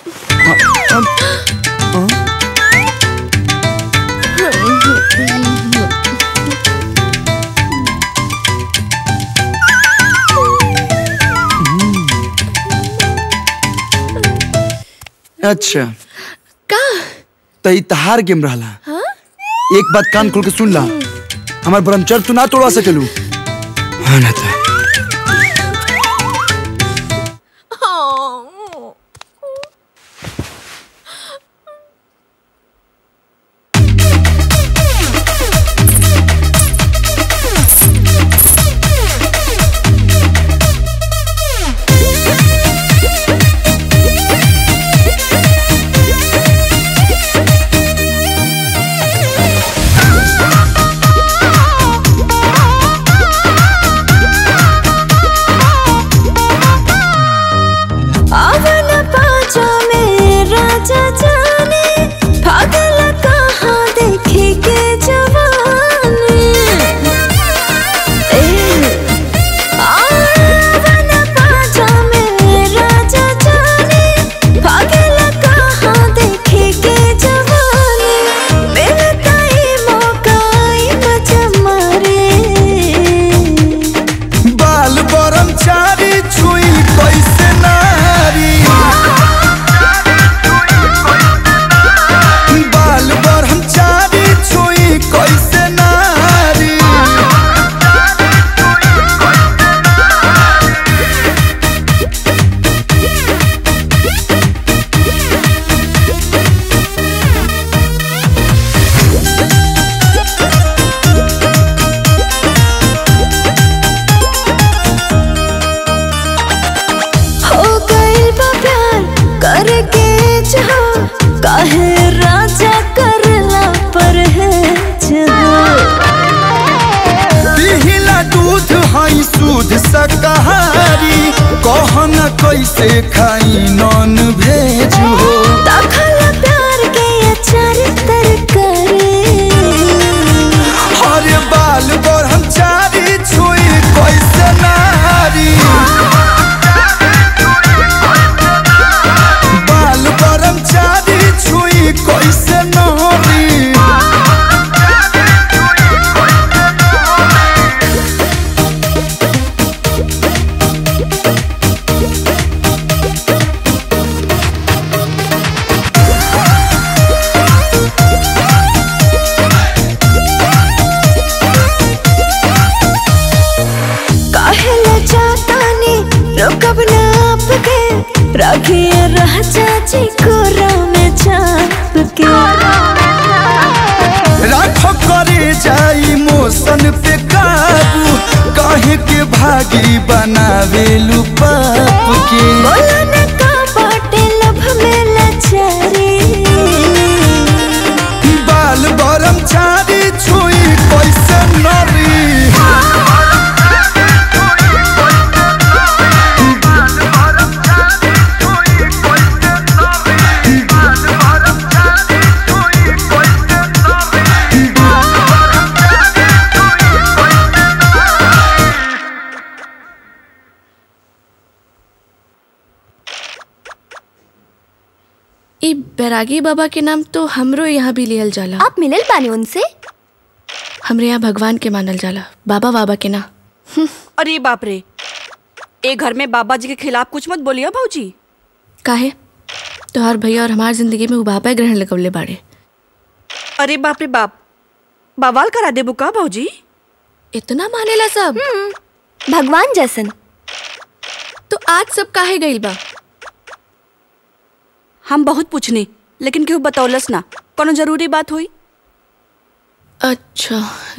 अच्छा का तई तहार गेम रहला। हाँ? एक बात कान खोल के सुन ला, हमार ब्रह्मचर्य तू ना तोड़ा सकेलू। हाँ ना था। शाकाहारी कहन कैसे खाई नॉन भेज हो दखल प्यार के अचार तरकारी हर बाल ब्रह्मचारी छुई कैसे नारी बाल ब्रह्मचारी छुई कैसे नारी कब ना आपके रखिए रह चाची कोरा में चाप के राखो करे जाई मोशन पे काबू काहे के भागी बनावे लू पाप के बोला न का बाटे लब में लाचारी बाल ब्रह्मचारी छुई कैसे नरी ई बैरागी बाबा के नाम तो हमरो यहाँ भी लियल जाला। आप मिलल बानी उनसे? हमरे यहाँ भगवान के मानल जाला, बाबा बाबा के ना। अरे बाप रे, एक घर में बाबा जी के खिलाफ कुछ मत बोलिए भाऊजी। काहे? तोहार भैया और हमार जिंदगी में बाबा ग्रहण लगवले बाड़े। अरे बाप रे बाप, बवाल करा देबू का भाऊजी? इतना मानेला सब? भगवान जैसन। तो आज सब काहे गइल बा? हम बहुत पूछनी लेकिन क्यों बतौलस ना, कोनो जरूरी बात हुई? अच्छा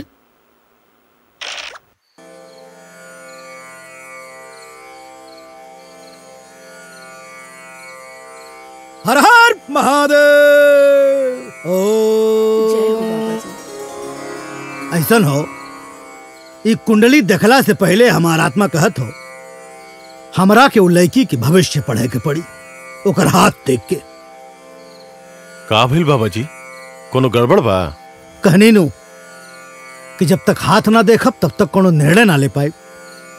हर हर महादेव। ऐसन हो ई कुंडली देखला से पहले हमार आत्मा कहत हो हमरा के उ लड़की के भविष्य पढ़े के पड़ी, ओकर हाथ देख के। का भइल बाबा जी, कोनो गड़बड़ बा? कहनी नु कि जब तक हाथ ना देखब तब तक कोनो निर्णय ना ले पाए।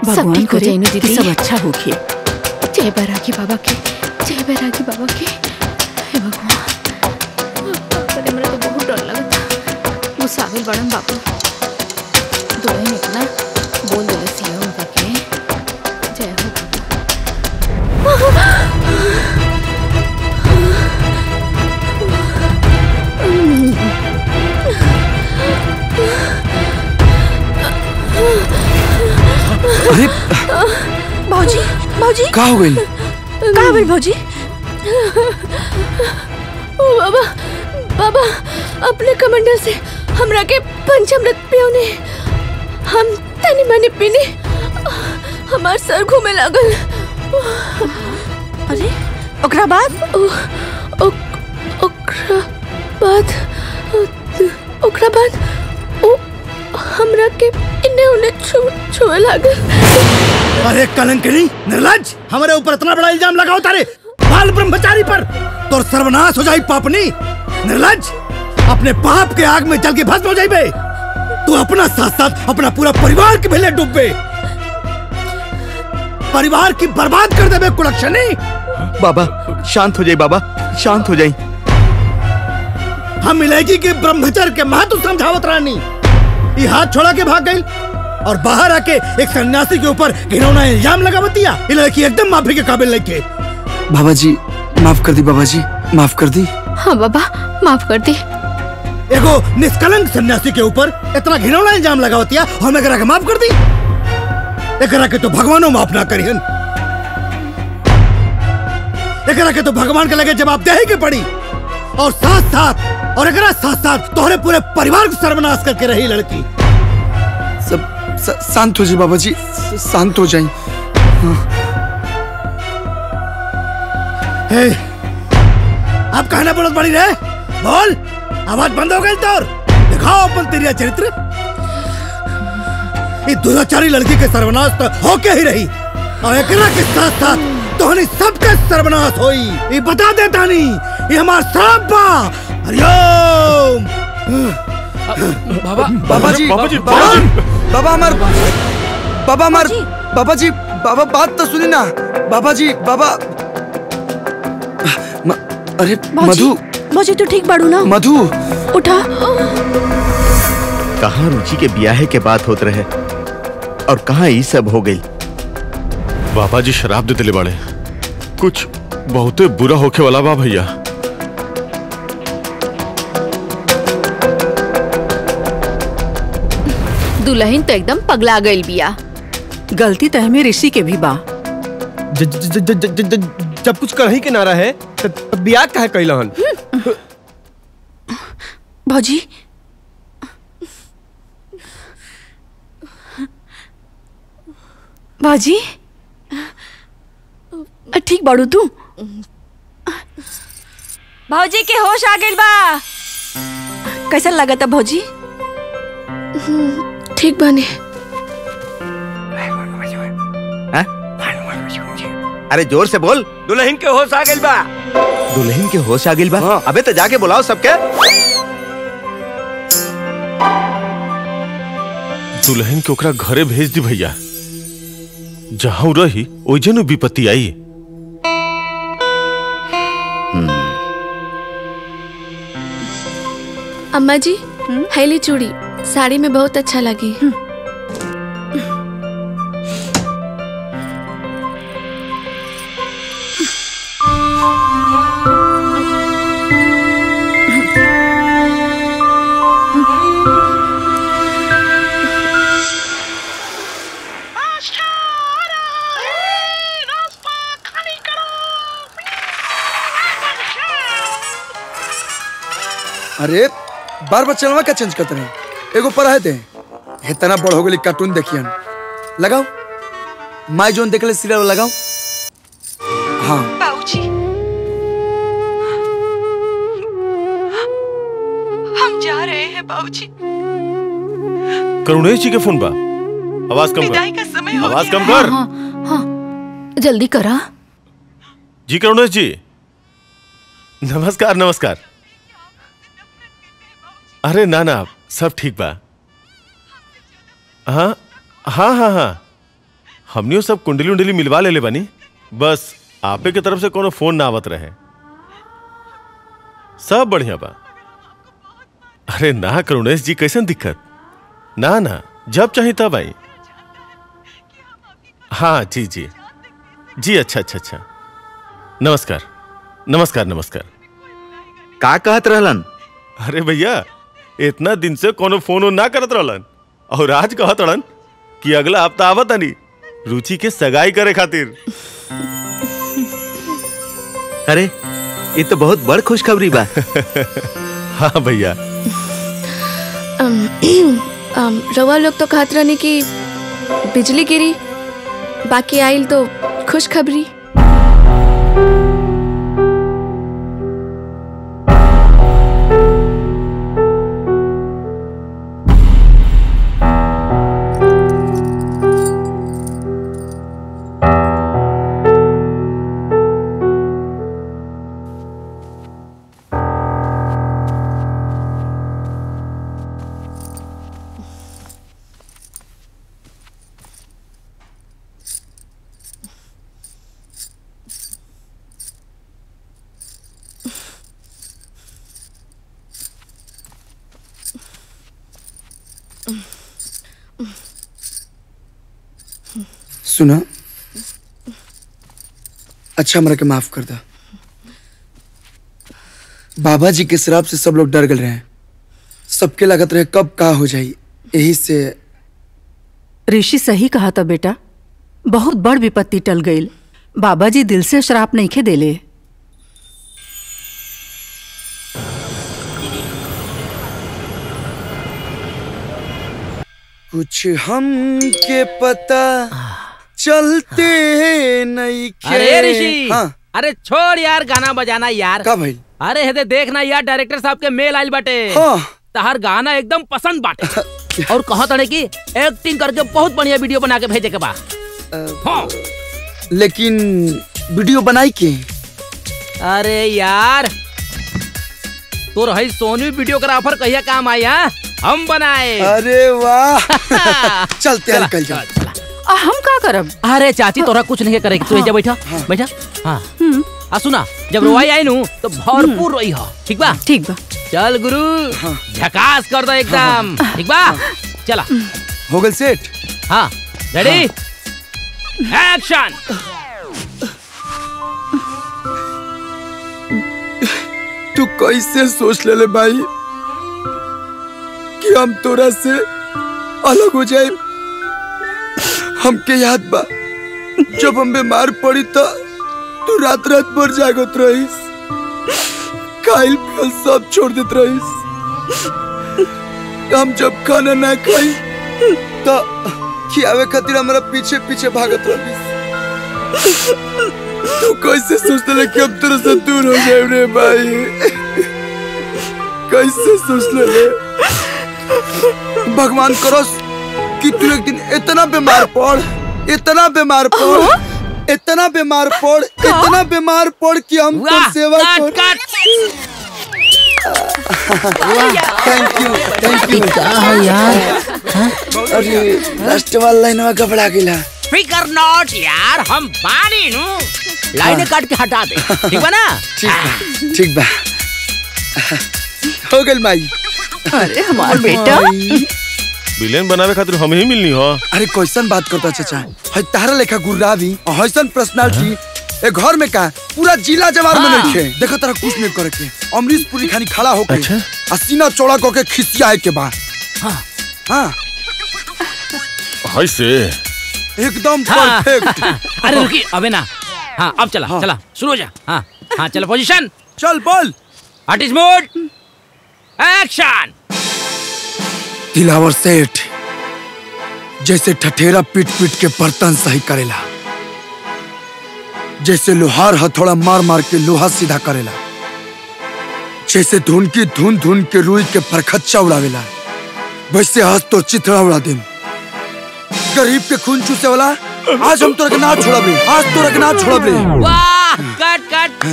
भगवान करे कि सब अच्छा होके। जय बैरागी बाबा की, जय बैरागी बाबा की। हे भगवान, अरे मेरा तो बहुत डर लगा। वो साबिल बड़न बाबू दुल्हन इतना बोल दे सिया उनका के जय हो। अरे भौजी भौजी का हो गई? का हो गई भौजी? ओ बाबा बाबा, अपने कमांडर से हमरा के पंचामृत पियोने, हम तनी मनी पीने, हमार सर घूमे लागल। अरे ओकरा बाद ओकरा बाद ओ हमरा के इन्हें उन्हें छुए लागल। अरे कलंकिनी, निर्लज्ज, हमारे ऊपर इतना बड़ा इल्जाम लगाओ तारे बाल ब्रह्मचारी पर, तो सर्वनाश हो जाई पापनी। निर्लज्ज, अपने पाप के आग में जल के भस्म हो जाइबे। तू अपना साथ साथ अपना पूरा परिवार के भेले डूबे, परिवार की बर्बाद कर देबे कुलक्षणी। बाबा शांत हो जाइए, बाबा शांत हो जाइए। हम मिलेगी के ब्रह्मचर्य के महत्व समझावत रानी, ये हाथ छोड़ा के भाग गई और बाहर आके एक सन्यासी के ऊपर घिनौना इल्जाम लगावतिया। ये लड़की एकदम माफी के काबिल नहीं के। बाबा जी माफ कर दी, बाबा जी माफ कर दी। हाँ बाबा माफ कर दी। एगो निष्कलंक सन्यासी के ऊपर इतना घिनौना इल्जाम लगावतिया, हम एकरा के माफ कर दी। एकरा के तो भगवानो माफ ना करिहन, एकरा के तो भगवान के लगे जवाब देही के पड़ी। और साथ साथ और एकरा साथ साथ तोहरे पूरे परिवार को सर्वनाश करके रही लड़की। सब शांत हो जाइए बाबा जी, शांत हो जाइए। अब कहना बोलत बड़ी रे, बोल, आवाज बंद हो गई तोर। दिखाओ अपन तेरिया चरित्र। ये दुराचारी लड़की के सर्वनाश तो होके ही रही, और एकरा के साथ साथ तोहनी सबके सर्वनाश होई। ये बता दे तानी, ये हमार श्राप बा। हरिओम। बाबा जी बाबा बात तो सुनी ना। बाबा जी बाबा, अरे मधु, भौजी तू ठीक बाड़ू ना? मधु उठा। कहाँ रुचि के ब्याह के बात होत रहे और कहाँ ये सब हो गई। बाबा जी शराब देते ले बाड़े, कुछ बहुते बुरा होके वाला बा भैया। दुल्हन तो एकदम पगला गई बिया। गलती तो हमें ऋषि के भी बा। जब कुछ करही के नारा है तो बियाह काहे कैलहन? भौजी भौजी ठीक बाड़ू तू? भौजी के होश आ गइल बा। कैसा लगा था भौजी? ठीक बने। अरे जोर से बोल। दुल्हन के होश आ गइल बा। दुल्हन के होश आ गइल बा? अबे तो जाके बुलाओ सबके। दुल्हन के ओकरा घरे भेज दी भैया, जहां रही ओइजे नु विपत्ति आई। अम्मा जी, हैली चूड़ी साड़ी में बहुत अच्छा लगी। अरे बार बार चलवा का चेंज करते रहे। एगो पर है इतना बड़ हो गई कार्टून देखिए। लगाओ माई जोन देख ले सीरियल लगाओ। हाँ बाबूजी, हम जा रहे हैं बाबूजी। करुणेश जी के फोन बा, आवाज कम विदाई का कर, समय हो आवाज गया। कम कर। हाँ, जल्दी करा। जी करुणेश जी, नमस्कार नमस्कार। अरे ना ना सब ठीक बा। हाँ हाँ हाँ हाँ हमनियो सब कुंडली उंडली मिलवा ले बानी, बस आपे के तरफ से कोनो फोन ना आवत रहे। सब बढ़िया बा। अरे ना करुणेश जी, कैसन दिक्कत? ना ना, जब चाहिए तब आई। हाँ जी जी जी, अच्छा अच्छा अच्छा, नमस्कार नमस्कार नमस्कार। का कहत रहलन? अरे भैया, इतना दिन से कोनो फोन ना करत रहलन, और आज कहत रहलन कि अगला हफ्ता आवत आनी रुचि के सगाई करे खातिर। अरे ये तो बहुत बड़ खुशखबरी बा। हाँ भैया। रवा लोग तो कहत रहनी कि बिजली गिरी, बाकी आइल तो खुशखबरी। सुना, अच्छा हमरा के माफ कर दा। बाबा जी के शराब से सब लोग डर गए हैं, सबके लागत रहे कब का हो जाई, यही से। ऋषि सही कहा था बेटा, बहुत बड़ विपत्ति टल गई। बाबा जी दिल से शराब नहीं खे देले। कुछ हम के पता चलते नहीं के। अरे ऋषि, हाँ। अरे छोड़ यार गाना बजाना यार। का भाई? अरे हेदे देखना यार, डायरेक्टर साहब के मेल आइल बाटे। हाँ। तहर गाना एकदम पसंद बाटे और कहा तड़े कि एक्टिंग करके बहुत बढ़िया वीडियो बना के भेजे के बा। हाँ। लेकिन वीडियो बनाई के? अरे यार तो रही सोनी वीडियोग्राफर कहिया काम आई। हम बनाए। अरे वाह। चलते हैं, निकल जाओ। हम का करब? अरे चाची तोरा कुछ नहीं करेगी, तू एजा बैठा। बैठा। हाँ सुना, जब रोई आई नू तो भरपूर रोई हो, ठीक बा? ठीक बा। चल गुरु, झकास कर दो एकदम, ठीक बा? चला। हो गल सेट? हाँ रेडी, एक्शन। तू कैसे सोच ले भाई कि हम तोरा से अलग हो जाए? हमके याद बा जब हम बीमार पड़ी तो तू रात रात भर जागत रहीस, खाइल पियल सब छोड़ देत रहीस। हम जब खाना ना खाई तो खियावे खातिर हमारा पीछे पीछे भागत रहीस। तू कैसे सोचते ले कि हम तेरे से दूर हो जाए रे भाई? कैसे सोच ले? भगवान करो कि तू एक दिन इतना बीमार पड़, इतना बीमार पड़, इतना बीमार पड़, इतना बीमार पड़ कि हम तो सेवा कर। थैंक यू यार। अरे लास्ट वाला लाइन में घबरा गया। फिकर नॉट यार, हम बानी नु लाइन काट के हटा दे, ठीक बा ना? ठीक बा। हो गल माई। अरे हमार बेटा विलेन बनावे खातिर हम ही मिलनी हो। अरे कैसन बात करता चाचा, है तारा लेखा गुर्रावी और हैसन पर्सनालिटी ए घर में का पूरा जिला जवार में नहीं थे। देखो तारा कुछ नहीं करे के, अमरीश पुरी खानी खड़ा होके अच्छा? सीना चौड़ा करके खिसियाए के बा। हाँ हाँ हाय से एकदम परफेक्ट। अरे रुकी अबे ना। हाँ अब चला चला शुरू हो जा। हाँ हाँ चलो पोजीशन, चल बोल। आर्टिस्ट मोड, एक्शन। दिलावर सेठ जैसे ठठेरा पीट पीट के बर्तन सही करेला, जैसे लोहार हथौड़ा मार मार के लोहा सीधा करेला, जैसे धुन की धुन धुन के रुई के परखच्चा उड़ावेला, वैसे आज तो चिथड़ा उड़ा दे। गरीब के खून चूसे वाला आज हम तोरा के ना छोड़ब रे, आज तोरा के ना छोड़ब रे। वाह कट कट।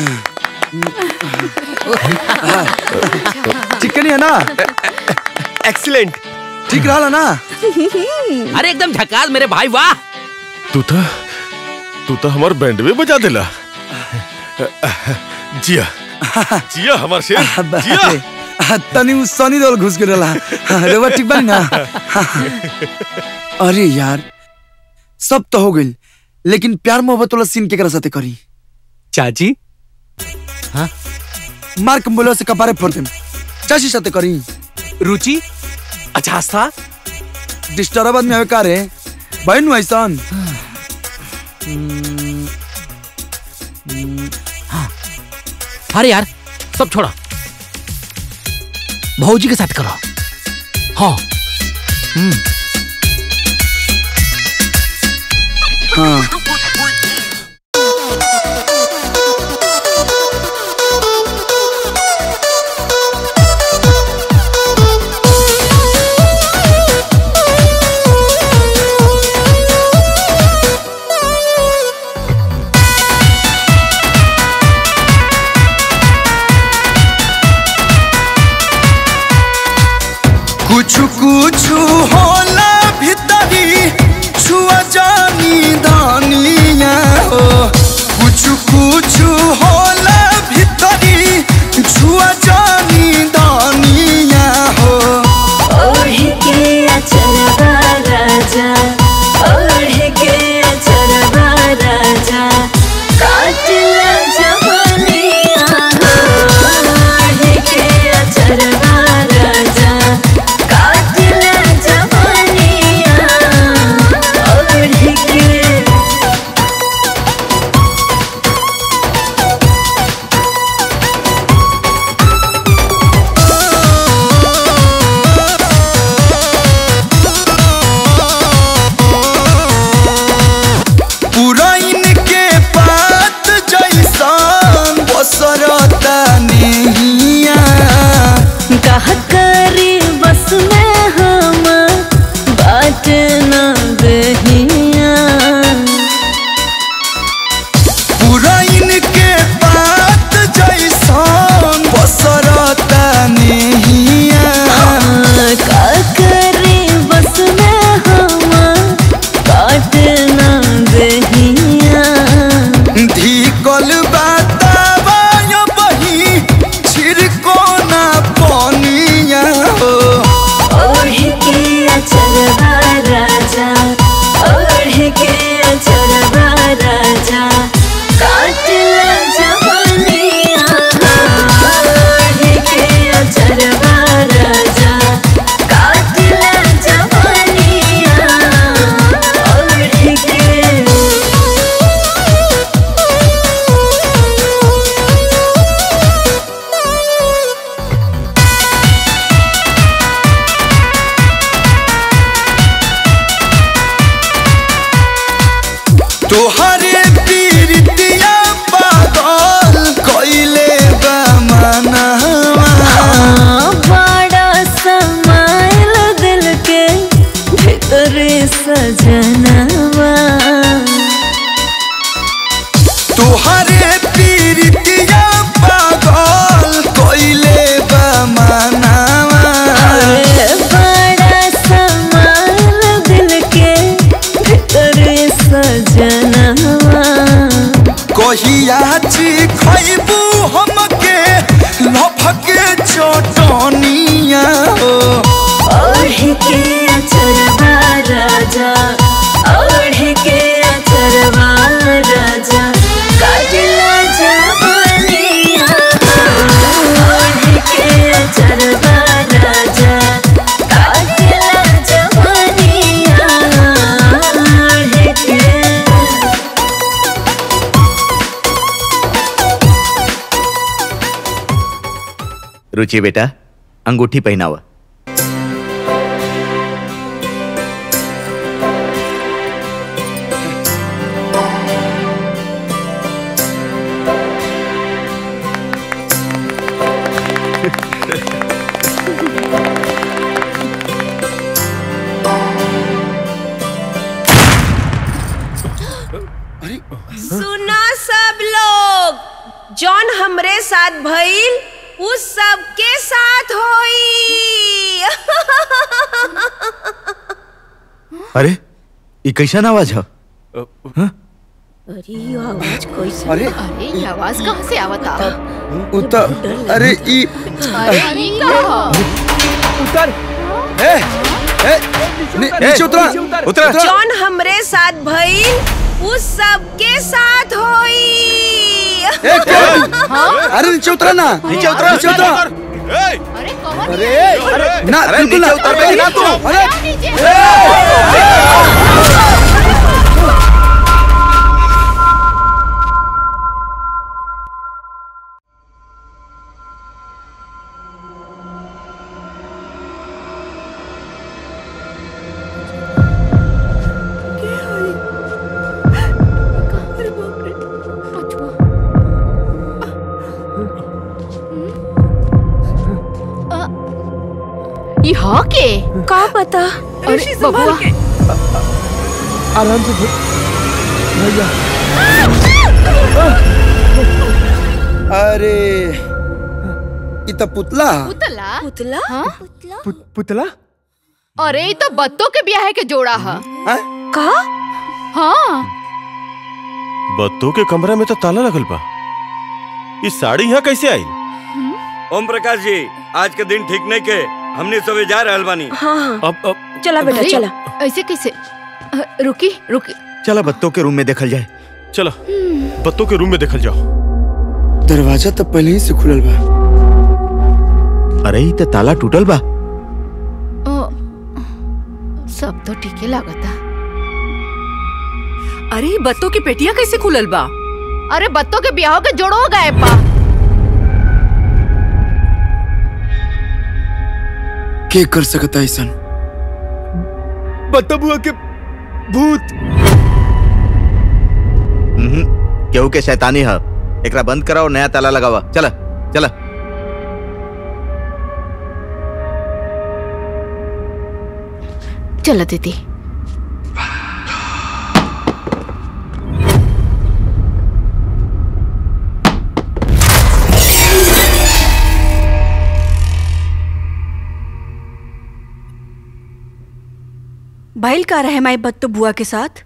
चिकनी है ना? एक्सीलेंट। ठीक रहा ना? अरे एकदम झकास मेरे भाई, वाह। तू तो हमार बैंड में बजा दिला। जिया जिया हमार शेर जिया। तनी उ सनी देओल घुस गेला। रेवा ठीक बानी ना? अरे यार सब तो हो गइल, लेकिन प्यार मोहब्बत वाला सीन केकरा साथे करी? चाची हाँ मार कंबोलो से कपारे फोड़ देम। चाची साथे करी? रुचि अच्छा था डिस्टर्ब आदमी हवे का रे बहन ऐसन। अरे यार सब छोड़ा, भौजी के साथ करो। हाँ हाँ कुछ कुछ होला भीतरी छुआ जानी दानिया हो। कुछ कुछ होला भीतरी छुआ जानी दानिया हो। ओढ़ के अचरवा राजा, ओढ़ के अचरवा राजा, काटला जवानिया हो। ओढ़ के अचरवा राजा, काटला जवानिया ओढ़ के। पुराइन के पात जैसन बसरता नहिया। कहा करी बस में हम बात न दहिया। पुराइन के पात जैसन बसरता नहिया। का करी बस में हम बात न दहिया। धिकल बतावा यो बही छिड़को ना पानिया हो। ओढ़ के अचरवा राजा, ओढ़ के अचरवा राजा, काटला जवानिया। ओढ़ के अचरवा राजा, काटला जवानिया ओढ़ के। तोहरे पीरितिया पागल कइले बा मनवा। बड़ा समाइल दिल के भीतर सजनवा। तोहरे पीरितिया पागल कइले बा मनवा। बड़ा समाइल दिल के भीतर सजनवा। कहिया खइबू हमके लफके चटनिया हो। ओढ़ के अचरवा राजा, ओढ़ के अचरवा राजा, काटला जवानिया। ओढ़ के अचरवा राजा, काटला जवानिया ओढ़ के। रुचि बेटा अंगूठी पहनावा। सुना सब लोग, जौन हमरे साथ भइल उस सबके साथ होई। अरे ये कैसन आवाज है? अरे ये आवाज कैसे? अरे ये आवाज कहाँ से आवता? उतर। अरे ई अरे उतर। नीचे उतरा। उतरा। जौन हमरे साथ भइल उस सबके साथ होई। अरे नीचे उतरा ना। नीचे उतरा। नीचे उतरा। अरे ना बिल्कुल ना। उतर ना तू। ये हाँ के? का पता? अरे बबुआ आराम से भैया। अरे ये तो पुतला। पुतला? पुतला? हाँ? पुतला? अरे ये तो बत्तों के ब्याह के जोड़ा है। का? हाँ। बत्तों के कमरा में तो ताला लगल बा। ये साड़ी यहाँ कैसे आई? ओम प्रकाश जी, आज के दिन ठीक नहीं के, हमने सब जा रहल बानी। हाँ। अब चला बेटा चला। ऐसे कैसे? रुकी रुकी। चला बत्तों के रूम में देखल जाए। चला बत्तों के रूम में देखल जाओ। दरवाजा तो पहले ही से खुलल बा। अरे ये तो ताला टूटल बा। सब तो ठीक है लागता। अरे बत्तों की पेटियां कैसे खुलल बा? अरे बत्तों के ब्याह के जोड़ो गए पा। के कर सकता ऐसा? बत्ता बुआ के भूत। केहू के शैतानी है। एकरा बंद कराओ, नया ताला लगावा। चला चला। चला दीदी। भइल का रहे माई बत्तो बुआ के साथ?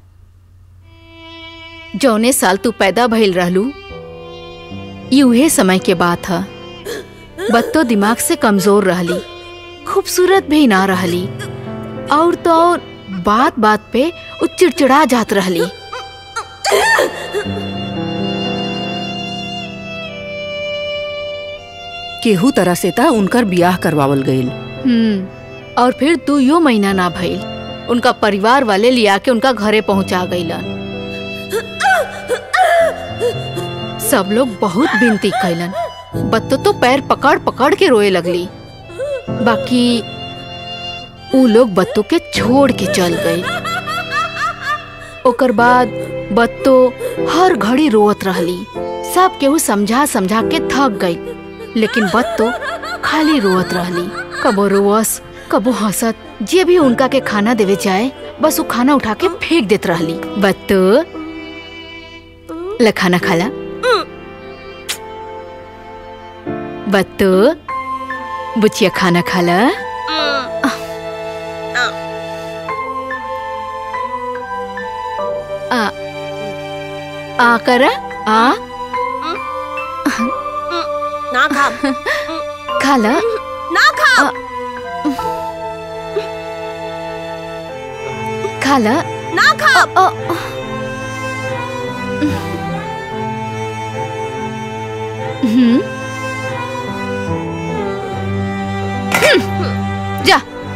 जौने साल तू पैदा भइल रहलू यूहे समय के बात है। बत्तो दिमाग से कमजोर रहली, खूबसूरत भी ना रहली, और तो और बात बात पे वो चिड़चिड़ा जात रहली। केहू तरह से था उनकर ब्याह करवावल गईल। और फिर तू यो महीना ना भइल, उनका परिवार वाले लिया के उनका घरे पहुंचा गईलन। सब लोग बहुत विनती कैलन। बत्तो तो पैर पकड़ पकड़ के रोए लगली। बाकी उ लोग बत्तो के छोड़ के चल गई। ओकर बाद बत्तो हर घड़ी रोवत रहली। सब केहू समझा समझा के थक गई, लेकिन बत्तो खाली रोवत रहली। कबो रोवस कबो हंसत। जे भी उनका के खाना देवे जाए बस वो खाना उठा के फेंक देत रहली। बत्तो ल खाना खाला। बत्तो बुचिया खाना खाला। आ कर आ ना खा। खाला ना खा। खाला ना खा। जा।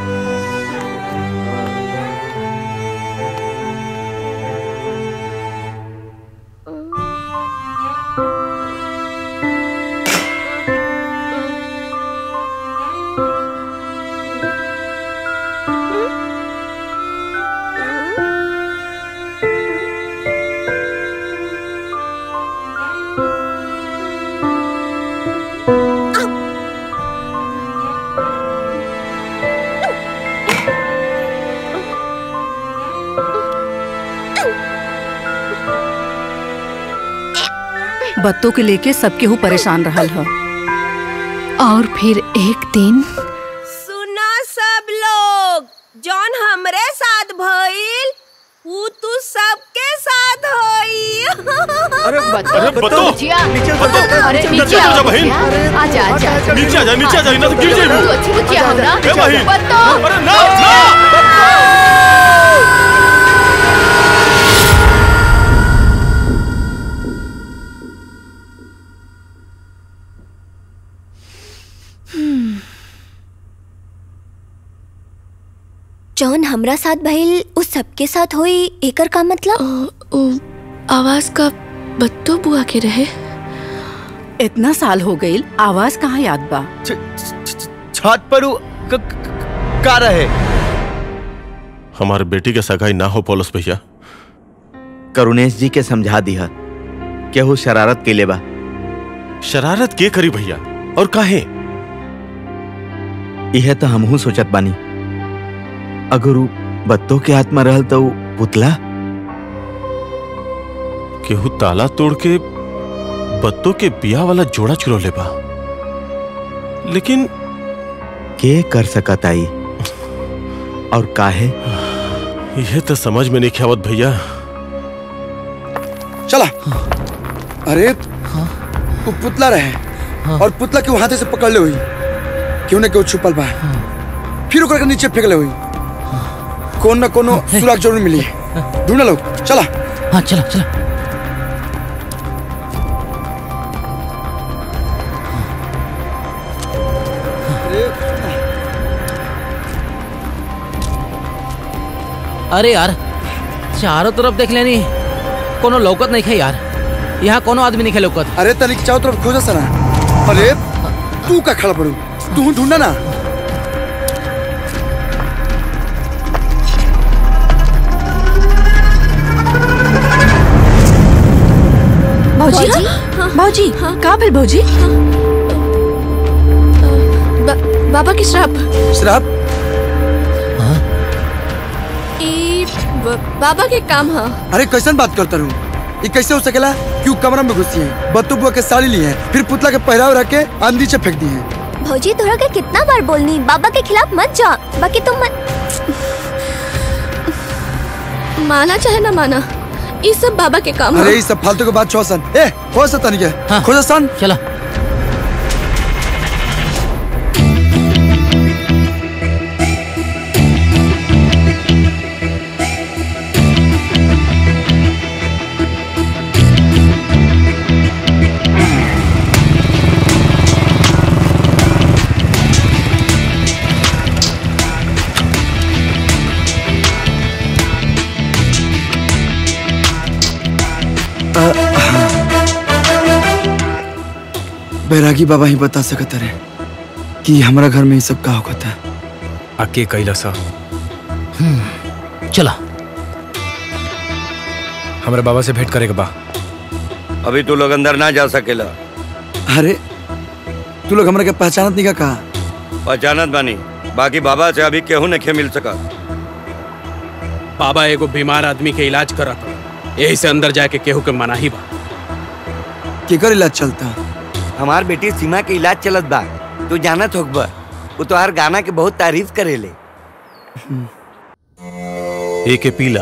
बत्तों के लेके सब केहू परेशान रहल ह। और फिर एक दिन सुना सब लोग, जौन हमरे साथ भइल ऊ तू सबके अरे बतो अरे नीचे आओ बहन, आजा आजा नीचे आ जा, नीचे आ जा, ना तो गिर जाएगी। तू अच्छी बुच्ची आओ ना। ए बहन, बतो अरे ना जौन हमरा साथ भइल उस सबके साथ होई एकर का मतलब? आवाज का बत्तो बुआ के रहे। इतना साल हो गई, आवाज कहाँ याद बा? छत पर का रहे? हमारे बेटी के सगाई ना हो पोलस भैया। करुणेश जी के समझा दिया केहू शरारत के ले बा। शरारत के करी भैया और काहे? यह तो हमहू सोचत बानी, अगर बत्तों के हाथ में रहल तो पुतला केहू ताला तोड़ के बत्तों के बिया वाला जोड़ा चुरा ले बा, लेकिन के कर सकत आई और काहे? यह तो समझ में नहीं ख्यावत भैया। चला। अरे वो पुतला रहे और पुतला के हाथे से पकड़ ले हुई, क्यों न क्यों छुपल बा, फिर ओकरा के नीचे फेंक ले हुई। कौन न कोनो सुराग जरूर मिली, ढूंढ लो। चला। हाँ चला चला। अरे यार चारों तरफ देख लेनी, कोनो लौकत नहीं है यार, यहाँ कोनो आदमी नहीं है लौकत। अरे तनिक चारों तरफ खोजा सना। अरे तू का खड़ा पड़ू, तू ढूंढना ना। भौजी भौजी कहाँ पे भौजी? बाबा की श्राप। श्राप? बाबा के काम है। अरे कैसन बात करता हूँ, ये कैसे हो सकेला? क्यों कमरा में घुसी है, बत्तू बुआ के साड़ी ली है, फिर पुतला के पहराव रख के आंधी से फेंक दी है। भौजी तोरा के कितना बार बोलनी बाबा के खिलाफ मत जा, बाकी तुम माना चाहे ना माना, ये सब बाबा के काम है। अरे ये सब फालतू के बात छोड़ सन। ए खोज सन तनिक। हाँ। खोज सन। चला। बैरागी बाबा ही बता सकत रहे कि हमारा घर में ये सब का होता है। आके कैला सा चला। हमारे बाबा से भेंट करेगा बा। अभी तू लोग अंदर ना जा सकेला। अरे तू लोग हमारे के पहचानत नहीं का? पहचानत बानी, बाकी बाबा से अभी केहू नहीं मिल सका। बाबा एगो बीमार आदमी के इलाज करत था, यही से अंदर जाके केहू के मना ही बा। केकर इलाज चलता? हमार बेटी सीमा के इलाज चलत बा, तू जानत होगा। वो तो हर गाना के बहुत तारीफ करेले। एक पीला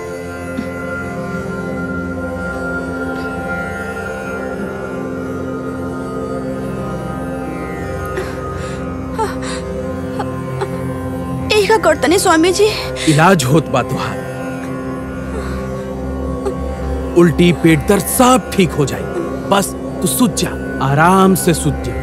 का करतने स्वामी जी? इलाज होत बा तुहार, उल्टी पेट दर्द सब ठीक हो जाए, बस तू सुत जा, आराम से सुत जा।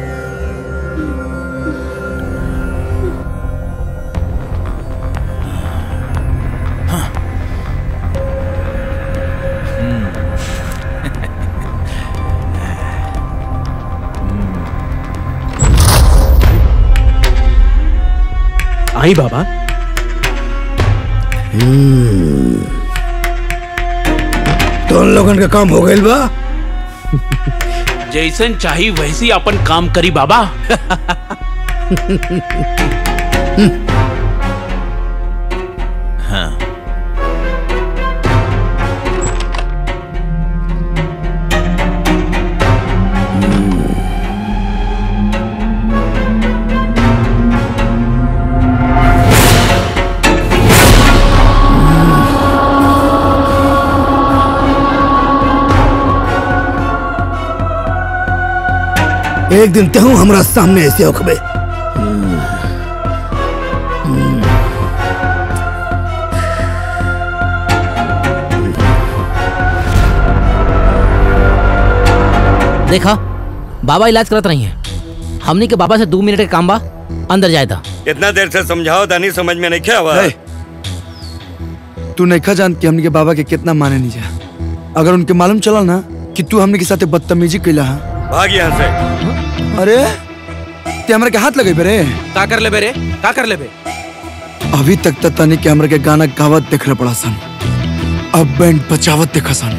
आई बाबा। तो उन लोगन का काम हो गई बा। जैसन चाहिए वैसी अपन काम करी बाबा। हाँ। एक दिन तेहू हमरा सामने ऐसे होखबे। देखा बाबा इलाज करत रही हैं। हमनी के बाबा से 2 मिनट के काम बा, अंदर जाए था। इतना देर से समझाओ दानी, समझ में नहीं क्या हुआ? तू नहीं जान कि हमने के बाबा के कितना माने नहीं जा। अगर उनके मालूम चला ना कि तू हमने के साथ बदतमीजी कैला है, भाग यहाँ से। अरे ते हमरा के हाथ लगे बेरे। का कर ले बेरे, का कर ले बे? अभी तक तो तनी के हमरा के गाना गावत देख रहा पड़ा सन, अब बैंड बचावत देखा सन।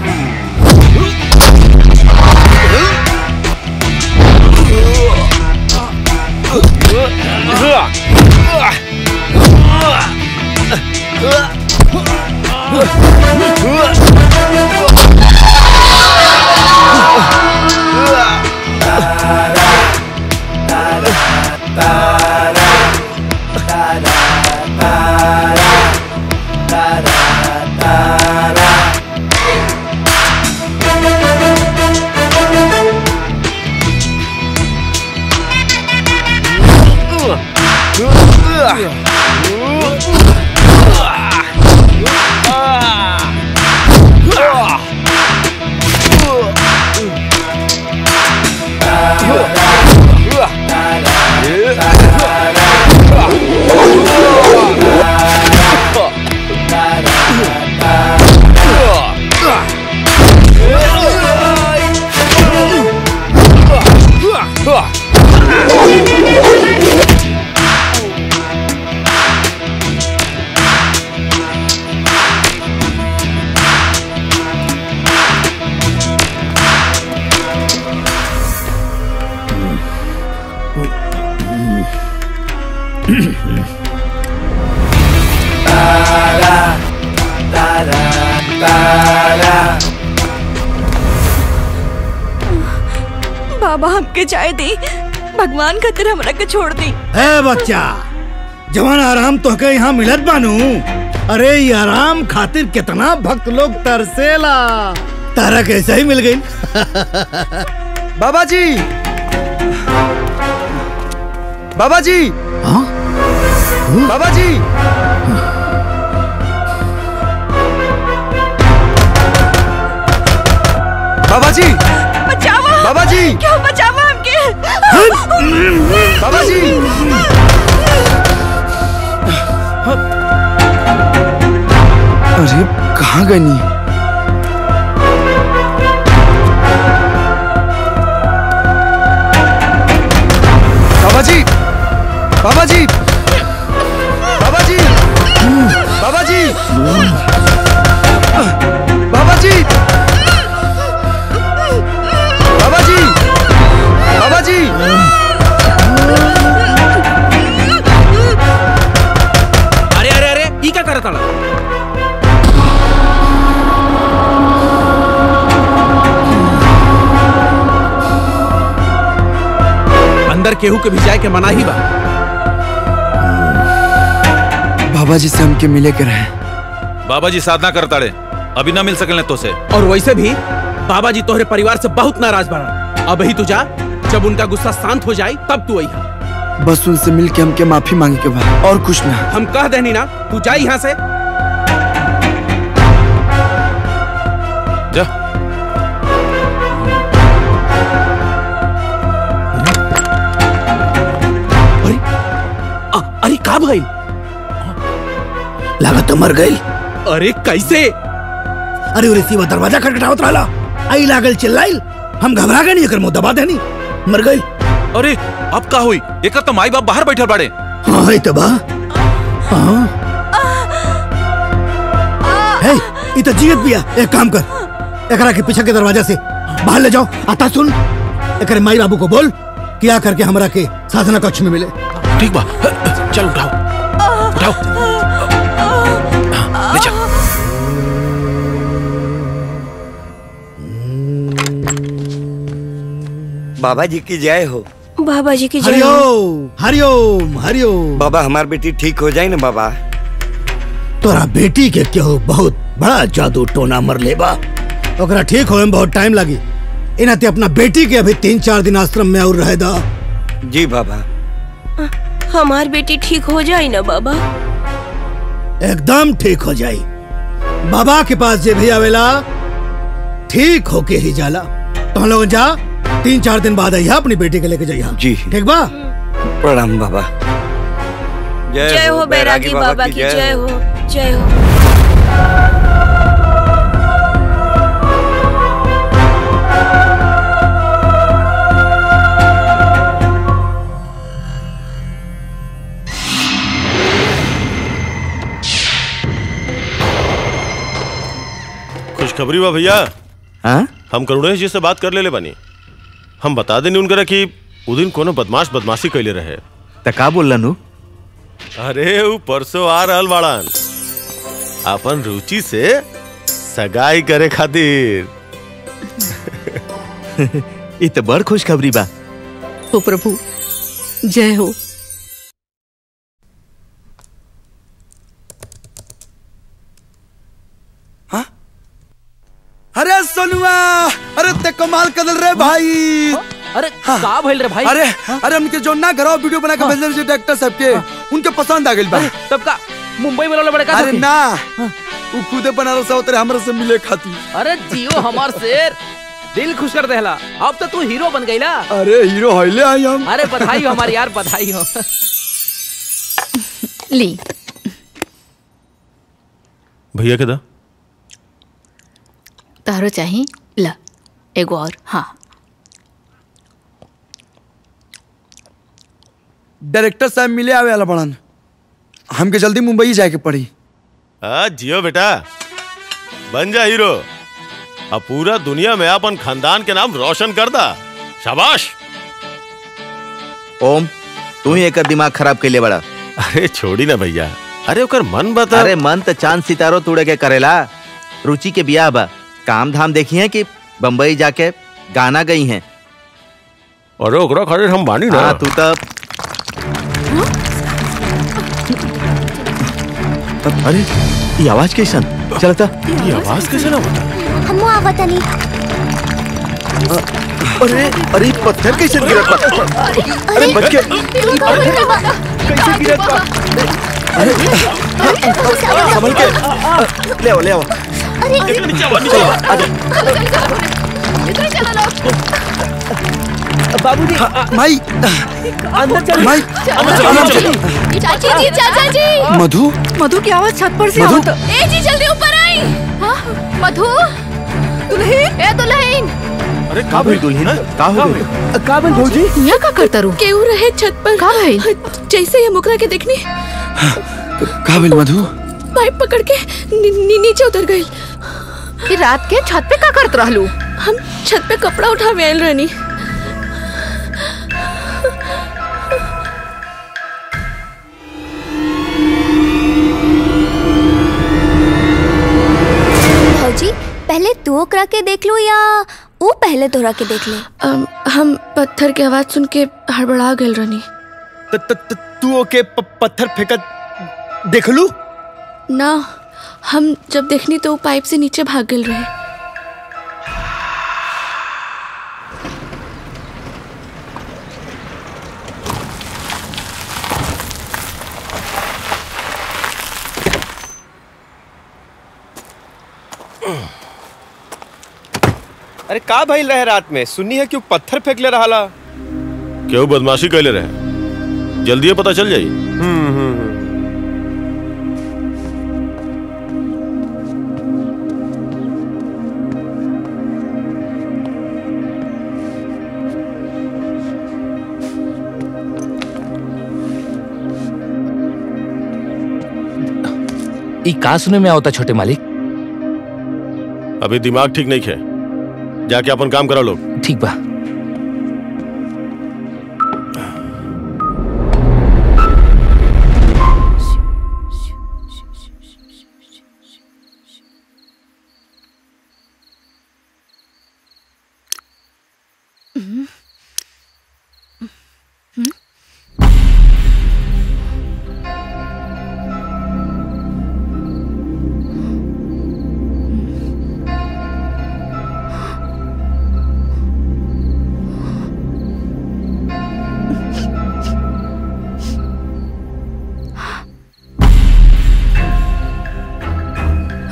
बाबा हमके चाय दी, भगवान खातिर हमरा के छोड़ दी। ए बच्चा, जवान आराम तो के यहाँ मिलत बानू। अरे ये आराम खातिर कितना भक्त लोग तरसेला, तारा कैसे ही मिल गई। बाबा जी, बाबा जी, हाँ? बाबा जी, बाबा जी, बचाओ बाबा जी, क्यों बचाओ हमके? बाबा जी, अरे कहाँ गई नी? बाबा जी, बाबा जी, बाबा जी, बाबा जी, बाबा जी, बाबा जी, बाबा जी, अरे अरे अरे ई क्या करत ताड़ा? अंदर केहू के भी जाए के मना ही बा। बाबा जी से हमके मिले के रहे। बाबा जी साधना करता रे, अभी ना मिल सकले तो से। और वैसे भी बाबा जी तोहरे परिवार से बहुत नाराज बना। अब ही तू जा, जब उनका गुस्सा शांत हो जाए तब तू आई। बस उनसे मिल के हमके माफी मांगे के बाद और कुछ ना। हम कह देनी ना, तू जा यहाँ से। जा। अरे का भाई? लागत तो मर गई। अरे कैसे? अरे उरे सीवा दरवाजा खटखटावत रहला, आई लागल चिल्लाइल, हम घबरा गए, नहीं एकर मुंह दबा देनी, मर गई। अरे अब का हुई? एकर तो माई बाप बाहर बैठल बाड़े। हाँ है तबा। हाँ है, ये तो जीवित भी है। एक काम कर, एकरा के पीछे के दरवाजा से बाहर ले जाओ। आता सुन, एकरे माई बाबू को बोल क्या करके हमरा के साधना कक्ष में मिले। ठीक बा, चल उठाओ उठाओ, ले चल। बाबा जी की जय हो। बाबा जी की जय। हरिओम हरिओम हरिओम। बाबा हमार बेटी ठीक हो जाए ना बाबा। तोरा बेटी के क्यों बहुत बड़ा जादू टोना मर लेबा, ओकरा ठीक होए में बहुत टाइम लगी। इन्हें अपना बेटी के अभी 3-4 दिन आश्रम में और रह दा। जी बाबा। हमार बेटी ठीक हो जाए ना बाबा? एकदम ठीक हो जाई। बाबा के पास जे भी आवेला ठीक होके ही जाला। तो हम लोग जा 3-4 दिन बाद आइया अपनी बेटी के लेके जाइया। जी ठीक बा। प्रणाम बाबा। जय हो बैरागी बाबा की जय हो, जय हो। खुशखबरी बा भैया। हाँ? हम करुणेश जी से बात कर ले बानी। हम बता देनी उनकरा कि उ दिन कोनो बदमाशी कैले रहे। त का बोलन उ? अरे उ परसों आ रहल बाड़न अपन रुचि से सगाई करे खातिर। ई त बड़ खुशखबरी बा। हो प्रभु, जय हो। अरे सोनुआ, अरे ते कमाल कर रे भाई। अरे का भइल रे भाई? अरे उनके जो ना घरो वीडियो बना के भेजले जे डायरेक्टर साहब के, उनके पसंद आ गेल बा। तब का मुंबई में बड़े का? अरे ना, वो खुदे बनारस आवत रे हमरा से मिले खातिर। अरे जियो हमार शेर, दिल खुश कर देला। अब तो तू हीरो बन गईला। अरे हीरो होइले आई हम। अरे बधाई हो हमारी यार, बधाई हो। ली भैया के दा तारो चाहिए ला एगो और। हाँ, डायरेक्टर साहब मिले आवे वाला बड़न, हमके जल्दी मुंबई जाए के पड़ी। जियो बेटा, बन जा हीरो। अब पूरा दुनिया में अपन खानदान के नाम रोशन कर दा। शाबाश। ओम, तू ही एक दिमाग खराब के लिए बड़ा। अरे छोड़ी ना भैया। अरे ओकर मन बता। अरे मन तो चांद सितारों तोड़े के करेला। रुचि के बियाह बा, काम धाम देखी है कि बम्बई जाके गाना गई हैं। अरे ओकरा खातिर हम बानी ना। हाँ, तू तब। अरे ये आवाज कैसन चलता? ये आवाज कैसन होता? हम आवत नहीं। अरे पत्थर कैसे गिरत बा? अरे बच्चे कैसे गिरत बा? अरे संभल के ले आओ ले आओ। अरे नीचे आ बाबूजी, माई अंदर चल। माई चाची जी, चाचा जी। मधु, मधु की आवाज छत पर से मधु? आवत। ए जी जल्दी ऊपर आई। हाँ, मधु, दुल्हीन, ए दुल्हीन। अरे का भइल दुल्हीन? का हो गइल? का भइल भौजी? यहाँ का करता रू? केहू रहे छत पर। का भाई? जैसे ये मुकरा के देखनी, का भइल मधु? पाइप पकड़ के नीचे उतर गई। कि रात के छत पे का करत रहलू? हम छत पे कपड़ा उठावे आयल रहनी। भौजी, पहले तू ओकरा के देख लो या वो पहले तोरा के देख ले? हम पत्थर के आवाज सुन के हड़बड़ा गए रहनी। तू ओके पत्थर फेंकत देखलू? ना, हम जब देखनी तो वो पाइप से नीचे भाग गए रहे। अरे का भइल रहे रात में? सुनी है क्यों पत्थर फेंक ले रहा? क्यों बदमाशी कैले रहे? जल्दी पता चल जाई। ई का सुने में आवता छोटे मालिक? अभी दिमाग ठीक नहीं है, जाके अपन काम करा लोग। ठीक बा।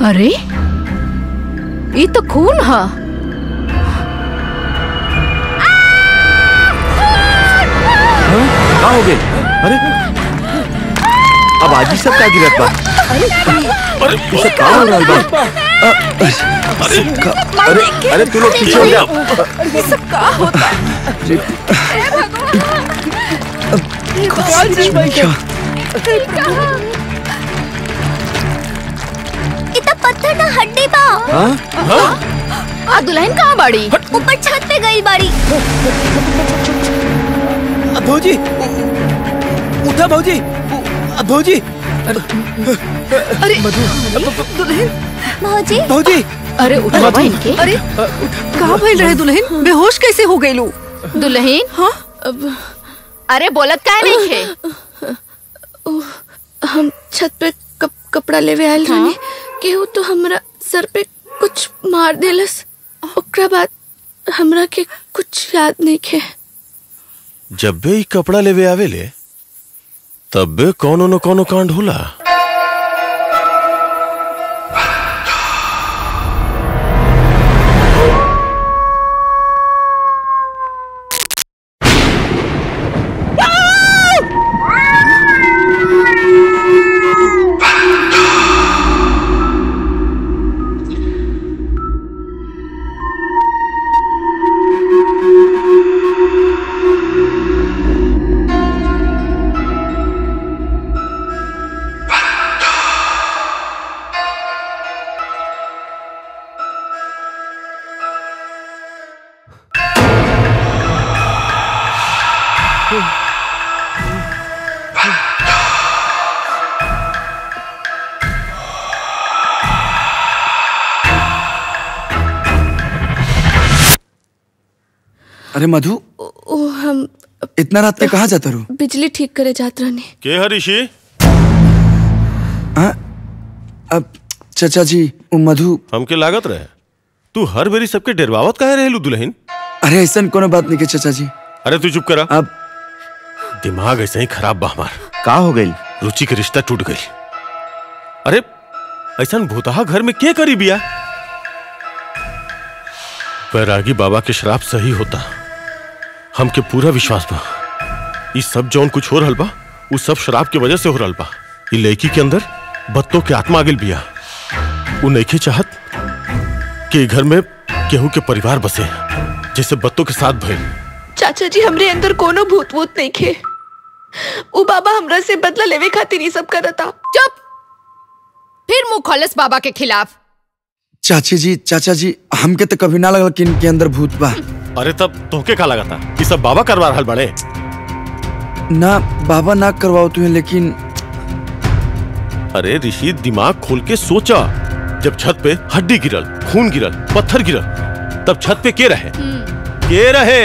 अरे ये तो खून है। कहाँ हो गए? अरे अब आज ही सब क्या गिरत बा? अरे ये सब कहाँ हो रहा बा? अरे तू लोग पीछे हो जाओ। ये सब क्या होता है? इतना पत्थर ना हड्डी बा। आ दुल्हन कहाँ बाड़ी? ऊपर छत पे गई बाड़ी। भौजी उठा भौजी भौजी। अरे दुल्हन भौजी भौजी अरे उठा बाबा इनके। अरे कहाँ भइल रहे दुल्हन? बेहोश कैसे हो गई लू? दुल्हन हाँ अरे बोलत काहे नहीं खे? हम छत पे कपड़ा लेवे आयल रहनी। केहू तो हमरा सर पे कुछ मार देलस। ओकरा बाद हमरा के कुछ याद नहीं खे। जब बे कपड़ा लेवे आवेले तब बे कोनो न कोनो कांड होला। अरे मधु हम इतना रात में कहाँ जाता रू? बिजली ठीक करे जात रहनी। के हरीशी? अब चाचा जी वो मधु हमके लागत रहे तू हर बेरी सबके डरवावत काहे रहेलू दुल्हन? अरे ऐसा कोनो बात नहीं के चाचा जी। अरे तू चुप करा। अब दिमाग ऐसे ही खराब बा हमार। का हो गई? रुचि के रिश्ता टूट गई। अरे ऐसा भूतहा घर में के करी बिया? बैरागी बाबा के श्राप सही होता। हमके पूरा विश्वास बा ये सब जौन कुछ हो रहल बा वो सब श्राप की वजह से हो रहल बा। ये लड़की के अंदर बत्तों के आत्मा आ गइल बिया। वो नइखे चाहत कि घर में केहू के परिवार बसे जैसे बत्तों के साथ भइल। चाचा जी हमरे अंदर कोनो भूत वूत नहीं खे। वो बाबा हमरा से बदला लेवे खातिर ये सब करता। चुप। फिर मुंह खोलस बाबा के खिलाफ। चाचा जी हमके तो कभी ना लगल कि इनके अंदर भूत बा। अरे तब तोहके का लगा था ये सब बाबा करवा रहल बड़े? ना बाबा ना करवाओ तुम्हें, लेकिन अरे ऋषि दिमाग खोल के सोचा। जब छत पे हड्डी गिरल, खून गिरल, पत्थर गिरल, तब छत पे के रहे? के रहे?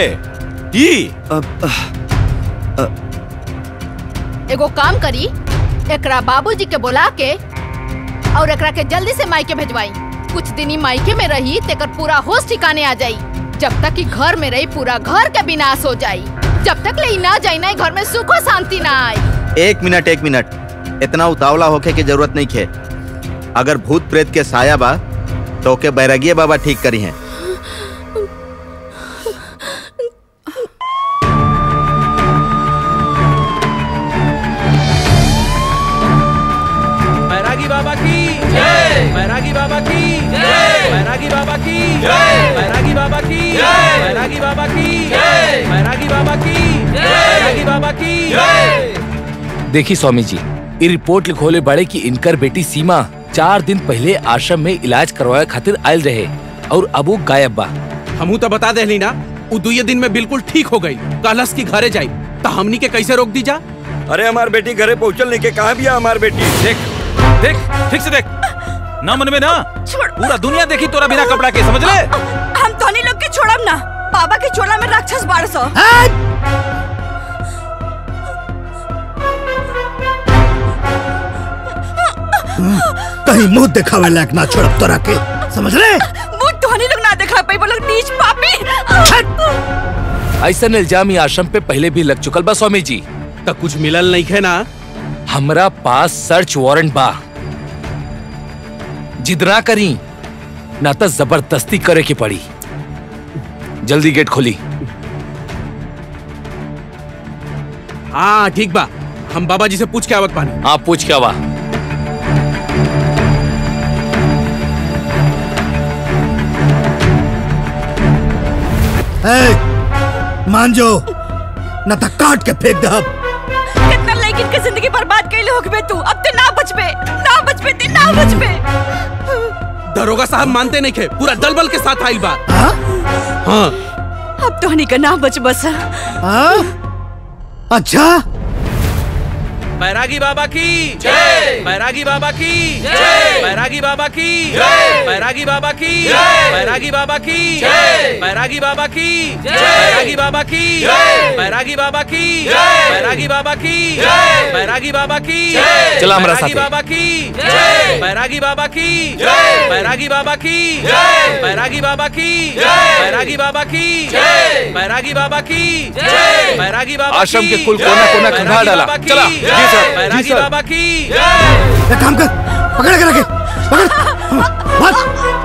एगो काम करी, एकरा बाबूजी के बुला के और एकरा के जल्दी से मायके भेजवाई। कुछ दिन ही मायके में रही तेकर पूरा होश ठिकाने आ जाई। जब तक कि घर में रही पूरा घर का विनाश हो जाई। जब तक ले ना जाई ना घर में सुख और शांति ना आए। एक मिनट इतना उतावला होके की जरूरत नहीं है। अगर भूत प्रेत के साया बा तो के बैरागी बाबा ठीक करी हैं। बैरागी बाबा की जय। बैरागी बाबा की जय। बैरागी बाबा की जय। बैरागी बाबा की जय। बैरागी बाबा की जय। बैरागी बाबा की जय। बैरागी बाबा की जय। देखी स्वामी जी ये रिपोर्ट लिखोले बड़े कि इनकर बेटी सीमा 4 दिन पहले आश्रम में इलाज करवाए खातिर आयल रहे और अब वो गायब बा। हमू तो बता दे ना वो 2 दिन में बिल्कुल ठीक हो गई। कलश की घरे जाई तो हमनी के कैसे रोक दी जा? अरे हमार बेटी घरे पहुंचल नहीं के कहाँ भी हमार बेटी? देख ठीक से देख ना मन में ना पूरा दुनिया देखी तोरा बिना कपड़ा के, समझ ले? हम तो लोग के छोड़ब ना। बाबा के चोला में राक्षस 1200। कहीं मुंह दिखावे लायक ना छोड़ब तोरा के, समझ ले? मुंह तोहनी लोग ना दिखा पाई, बोलो नीच पापी। ऐसा इल्जाम ही आश्रम पे पहले भी लग चुकल बा स्वामी जी। तो कुछ मिलल नहीं है ना? हमरा पास सर्च वारंट बा। जिद ना करी, ना तो जबरदस्ती करे की पड़ी। जल्दी गेट खोली। हाँ ठीक बा, हम बाबा जी से पूछ के आवत पानी। हाँ पूछ के आवा। मान जो न तो काट के फेंक दब। कितना लेकिन के जिंदगी बर्बाद कैले होगबे तू। अब ते ना बचबे, ना बचबे, ते ना बचबे। दरोगा साहब मानते नहीं थे, पूरा दलबल के साथ आइल बा। हाँ अब तो हनी का ना बच बस। अच्छा बैरागी बाबा की जय, बैरागी बाबा की जय, बैरागी बाबा की जय, बैरागी बाबा की जय, बैरागी बाबा की जय, बैरागी बाबा की जय, बैरागी बाबा की जय, बैरागी बाबा की जय, बैरागी बाबा की जय, बैरागी बाबा की जय, चला हमारा साथ। बैरागी बाबा की जय, बैरागी बाबा की जय, बैरागी बाबा की जय, बैरागी बाबा की जय, बैरागी बाबा की जय, बैरागी बाबा की जय, बैरागी बाबा। आश्रम के कुल कोना कोना खंगाल डाला। चला। बैरागी बाबा की एक काम कर, पकड़ के रखे, पकड़, भाग।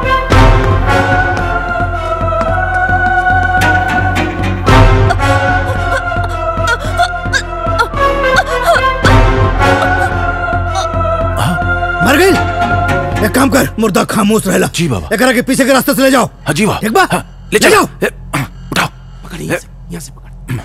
मर गई। एक काम कर, मुर्दा खामोश रहला। जी बाबा। एक के पीछे के रास्ते से ले जाओ। हाँ जी बाबा। ठीक बा? ले जाओ। उठाओ। पकड़ यहाँ से पकड़।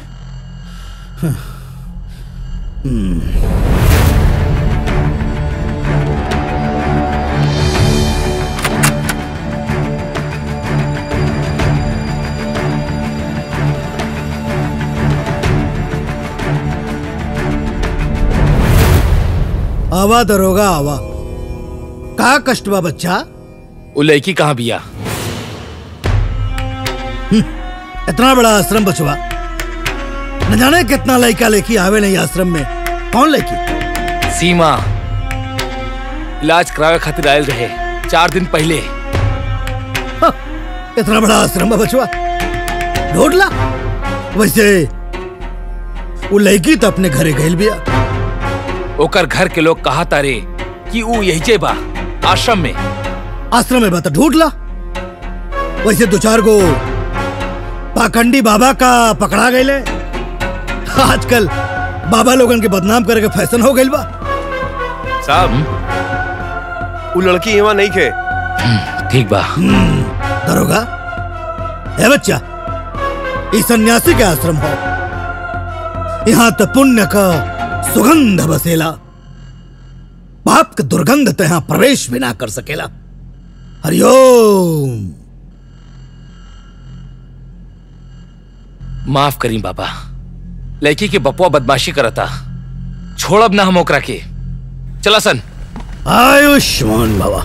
आवा दरोगा आवा। का कष्ट बा बच्चा? वो लड़की कहाँ बिया? इतना बड़ा आश्रम बचवा, न जाने कितना लड़का लेके आवे नहीं आश्रम में। कौन लड़की? सीमा इलाज करावे खातिर आयल रहे 4 दिन पहले। इतना बड़ा आश्रम बा बचवा, ढूंढ ला। वैसे वो लड़की तो अपने घरे गइल बिया। ओकर घर के लोग कहा तारे कि वो यही बा आश्रम में। आश्रम में बता ढूंढ ला। वैसे 2-4 गो पाखंडी बाबा का पकड़ा गए। आजकल बाबा लोगन के बदनाम करे के फैशन हो गइल बा। साहब वो लड़की यहाँ नहीं खे। ठीक बा। दरोगा, ए बच्चा, इस सन्यासी के आश्रम हो। यहाँ तो पुण्य का सुगंध बसेला, पाप का दुर्गंध तो यहाँ प्रवेश भी ना कर सकेला। हरिओम। माफ करी बाबा, लड़की के बपुआ बदमाशी करता, छोड़ब ना हम ओकरा के। चला सन। आयुष्मान बाबा।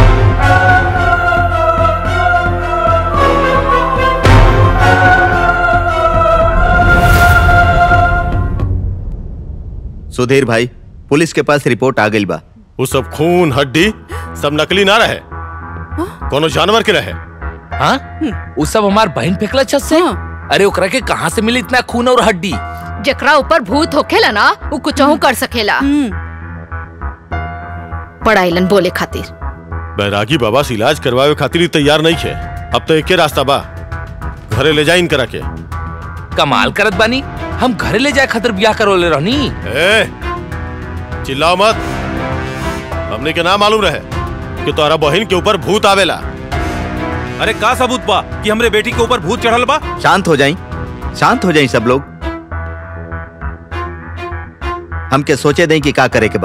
सुधीर भाई, पुलिस के पास रिपोर्ट आ गई बा। वो सब खून हड्डी सब नकली ना रहे, कोनो जानवर के रहे। हाँ? वो सब हमार बहन फेंकला छत से। अरे ओकरा के कहाँ से मिली इतना खून और हड्डी? जकरा ऊपर भूत होखेला ना, वो कुछहू कर सकेला। पढ़ाईलन बोले खातिर। बैरागी बाबा से इलाज करवावे खातिर तैयार नहीं थे। अब तो एक रास्ता बा, घरे ले जाइन करा के। कमाल करत बानी, हम घरे ले जाए खातिर ब्याह करोले रहनी। चिल्लाओ मत, हमने के ना मालूम रहे कि तोरा बहन के ऊपर भूत आवेला। अरे का सबूत बा कि हमरे बेटी के ऊपर भूत चढ़ल बा? शांत हो जाई, शांत हो जाई सब लोग। हमके सोचे दें कि का करे के बा।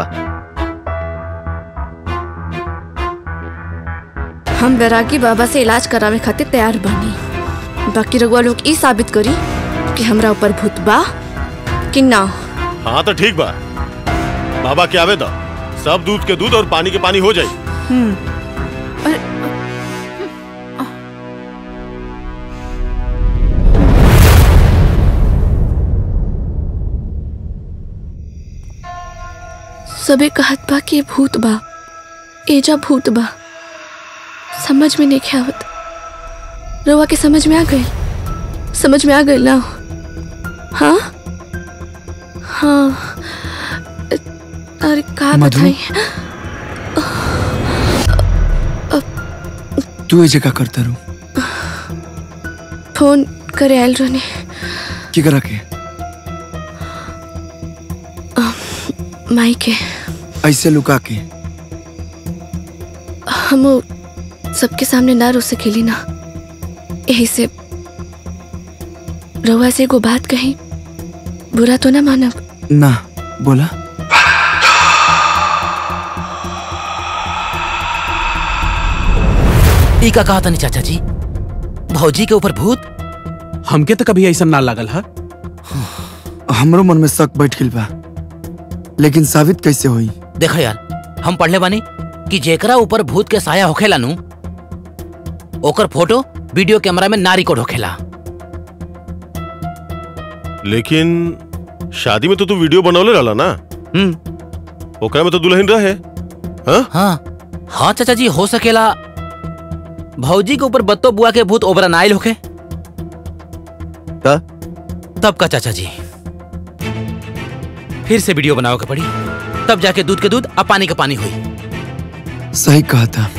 हम बैरागी बाबा से इलाज करावे खातिर तैयार बानी। बाकी रघुआ लोग ई साबित करी कि हमरा ऊपर भूत बा कि ना। हाँ तो ठीक बा, बाबा के आवे दो, सब दूध के दूध और पानी के पानी हो जाई। सबे कहत बा कि भूत बा, एजा भूत बा। समझ में नहीं आवत। रवा के समझ में आ गई? समझ में आ गई ना? हाँ हाँ। अरे का बताई? तू ये जगह करता रू फोन करे आयल रहने की करा के माई के ऐसे लुका के हम सबके सामने ना रो सकेली ना, यही से रउआ से एगो बात कही, बुरा तो ना मानब? ना बोला। ई का कहा तनी चाचा जी, भौजी के ऊपर भूत? हमके तो कभी ऐसा ना लागल है। हमरो मन में शक बैठ गइल बा, लेकिन साबित कैसे होई? देखा यार, हम पढ़ले बानी कि जेकरा ऊपर भूत के साया होखेला नु, ओकर फोटो वीडियो कैमरा में ना रिकॉर्ड होखेला। लेकिन शादी में तो तू वीडियो बनौले रहला ना? ओकरा में तो दुल्हन रहे। हाँ चाचा जी, हो सकेला भौजी के ऊपर बत्तो बुआ के भूत ओबरा नाइल होके। तब का चाचा जी फिर से वीडियो बनाओ के पड़ी, तब जाके दूध के दूध और पानी का पानी हुई। सही कहा था।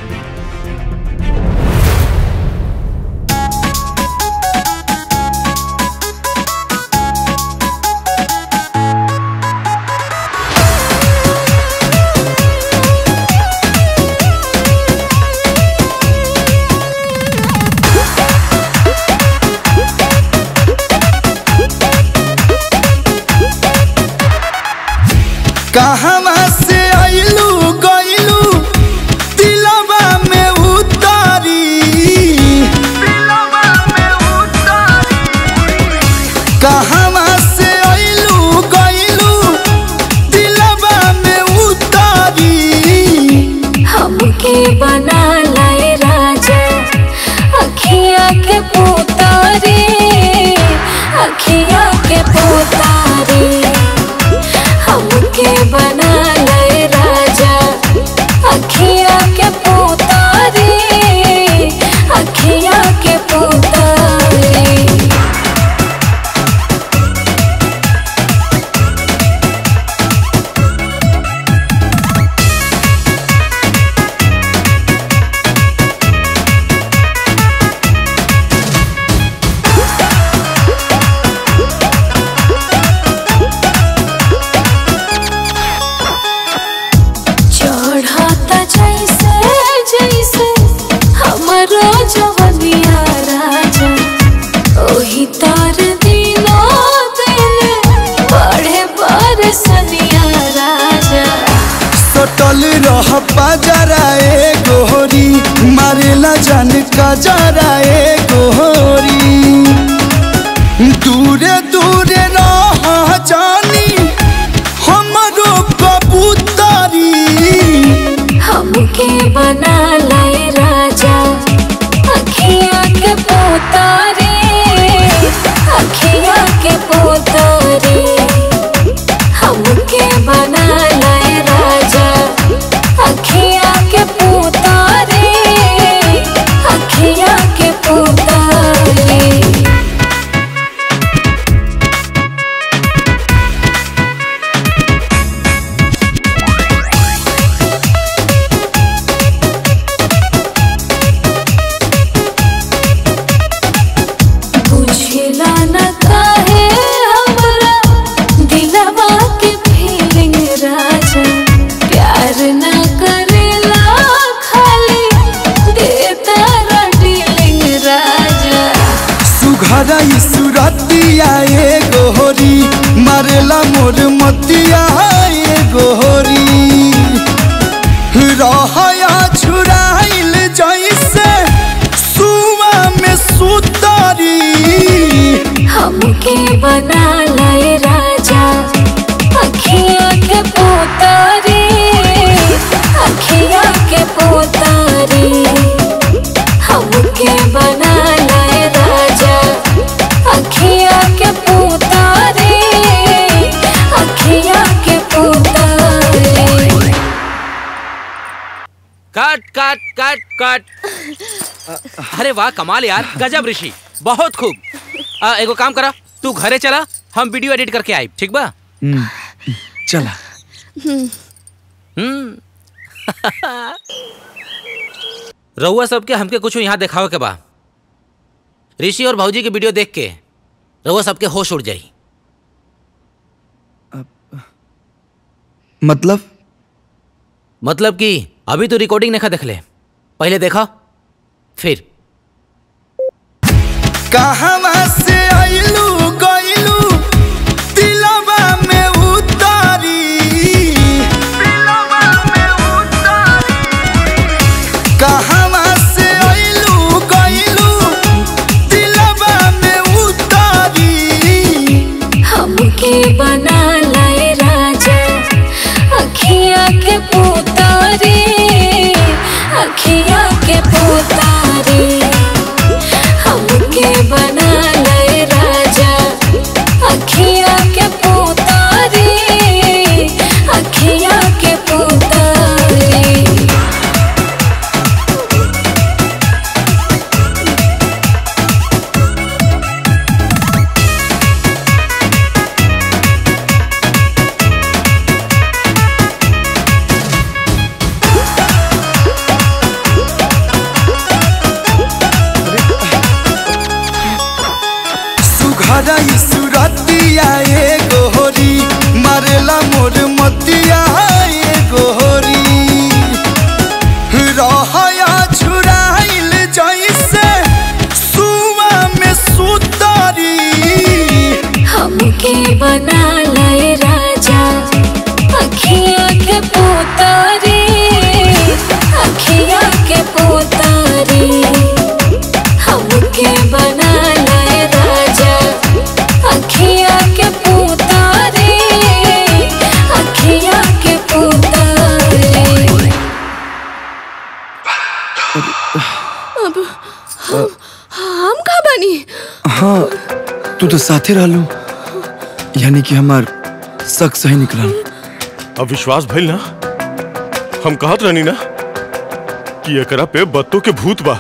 कहवा से आइलू गइलू दिलवा में उतारी, कहवा से आइलू गइलू दिलवा में उतारी। हमके बना लाए राजा अखिया के पुतारी, अखिया के पुतारी। हमके बना ले राजा अखिया के पुतारी, अखिया के पुतारी। चढ़ाता जैसे जैसे हमरो जवनिया राजा, ओही तार दिनो दिल बढ़े बरसनिया राजा। सटल रह बाजारा ए गोरी, मारेला जान का जरा ए गोरी। दूरे दूरे रह जानी हमरो कबूतरी। हमके बना लाए राजा अखिया के पुतारी, अखिया के पुतारी। हमके बना लाए राजा अखिया के पुतारी, अखिया के पुतारी। बुझिला न काहे हमरा दिलवा के फीलिंग राजा, प्यार न करेला खाली देता डीलिंग राजा। सुघरा ई सुरतिया ए गोरी, मारेला मोर मतिया ए गोरी। रहया छुराइल जैसे सुआ में सुतारी। हमके बना लाए राजा अखिया के पुतारी, अखिया के पुतारी। हमके बना लाए राजा अखिया के पुतारी, अखिया के पुतारी। कट कट कट कट। अरे वाह, कमाल यार, गजब ऋषि, बहुत खूब। एगो काम करा, तू घरे चला, हम वीडियो एडिट करके आए, ठीक बा? चला। रउआ सबके हमके कुछ यहाँ दिखाओ के बा। ऋषि और भौजी की वीडियो देख के रउआ सबके होश उड़ जाई। मतलब कि अभी तो रिकॉर्डिंग नहीं देख ले, पहले देखा फिर। कहवा से आइलू गइलू दिलवा में उतारी, कहवा से आइलू गइलू दिलवा में उतारी। हमके बना लाए राजा अखिया के पुतारी, अखिया के पुतारी। हमके बना लाए राजा अखिया के पुतारी, अखिया के पुतारी। सुघरई सुरतिया ए गोहरी मारेला मोर मतिया ए गोहरी। रहया छुराइल जैसे सुआ में सुतरी। हमके बना लाए राजा अखिया के पुतारी, अखिया के पुतारी। हमके बना लाए राजा अखिया के पुतारी, अखिया के पुतारी। अब हम कहाँ बानी? हाँ तू तो साथे रहलू, यानी कि हमार शक सही निकलल। अब विश्वास भइल ना? हम कहत रहनी ना कि एकरा पे बत्तों के भूत बा।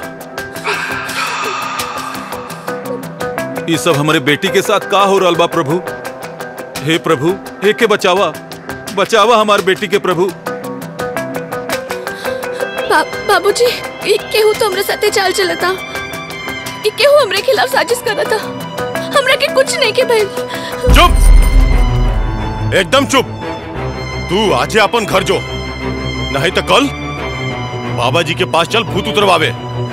ये सब हमारे बेटी के साथ का हो रहा बा प्रभु? हे प्रभु, हे के बचावा, बचावा हमारे बेटी के प्रभु। बाबूजी, केहू तो हमरे साथे चाल चलता, केहू हमरे खिलाफ साजिश करता। हमरा के कुछ नहीं के भइल। चुप, एकदम चुप। तू आजे अपन घर जो, नहीं तो कल बाबा जी के पास चल भूत उतरवावे।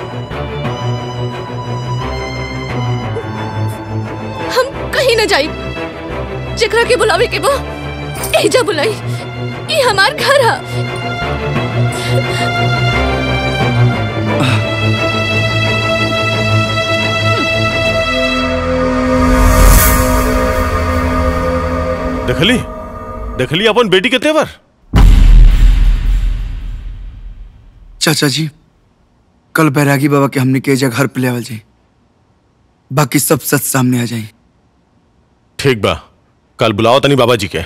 हम कहीं न जाई, जेकरा के बुलावे के बा एजा बुलाई। ये हमार घर है। देखली देखली अपन बेटी के तेवर। चाचा जी, कल बैरागी बाबा के हमने के घर पे लेवल जाए, बाकी सब सच सामने आ जाए। ठीक बा, कल बुलाओ तनी बाबा जी के।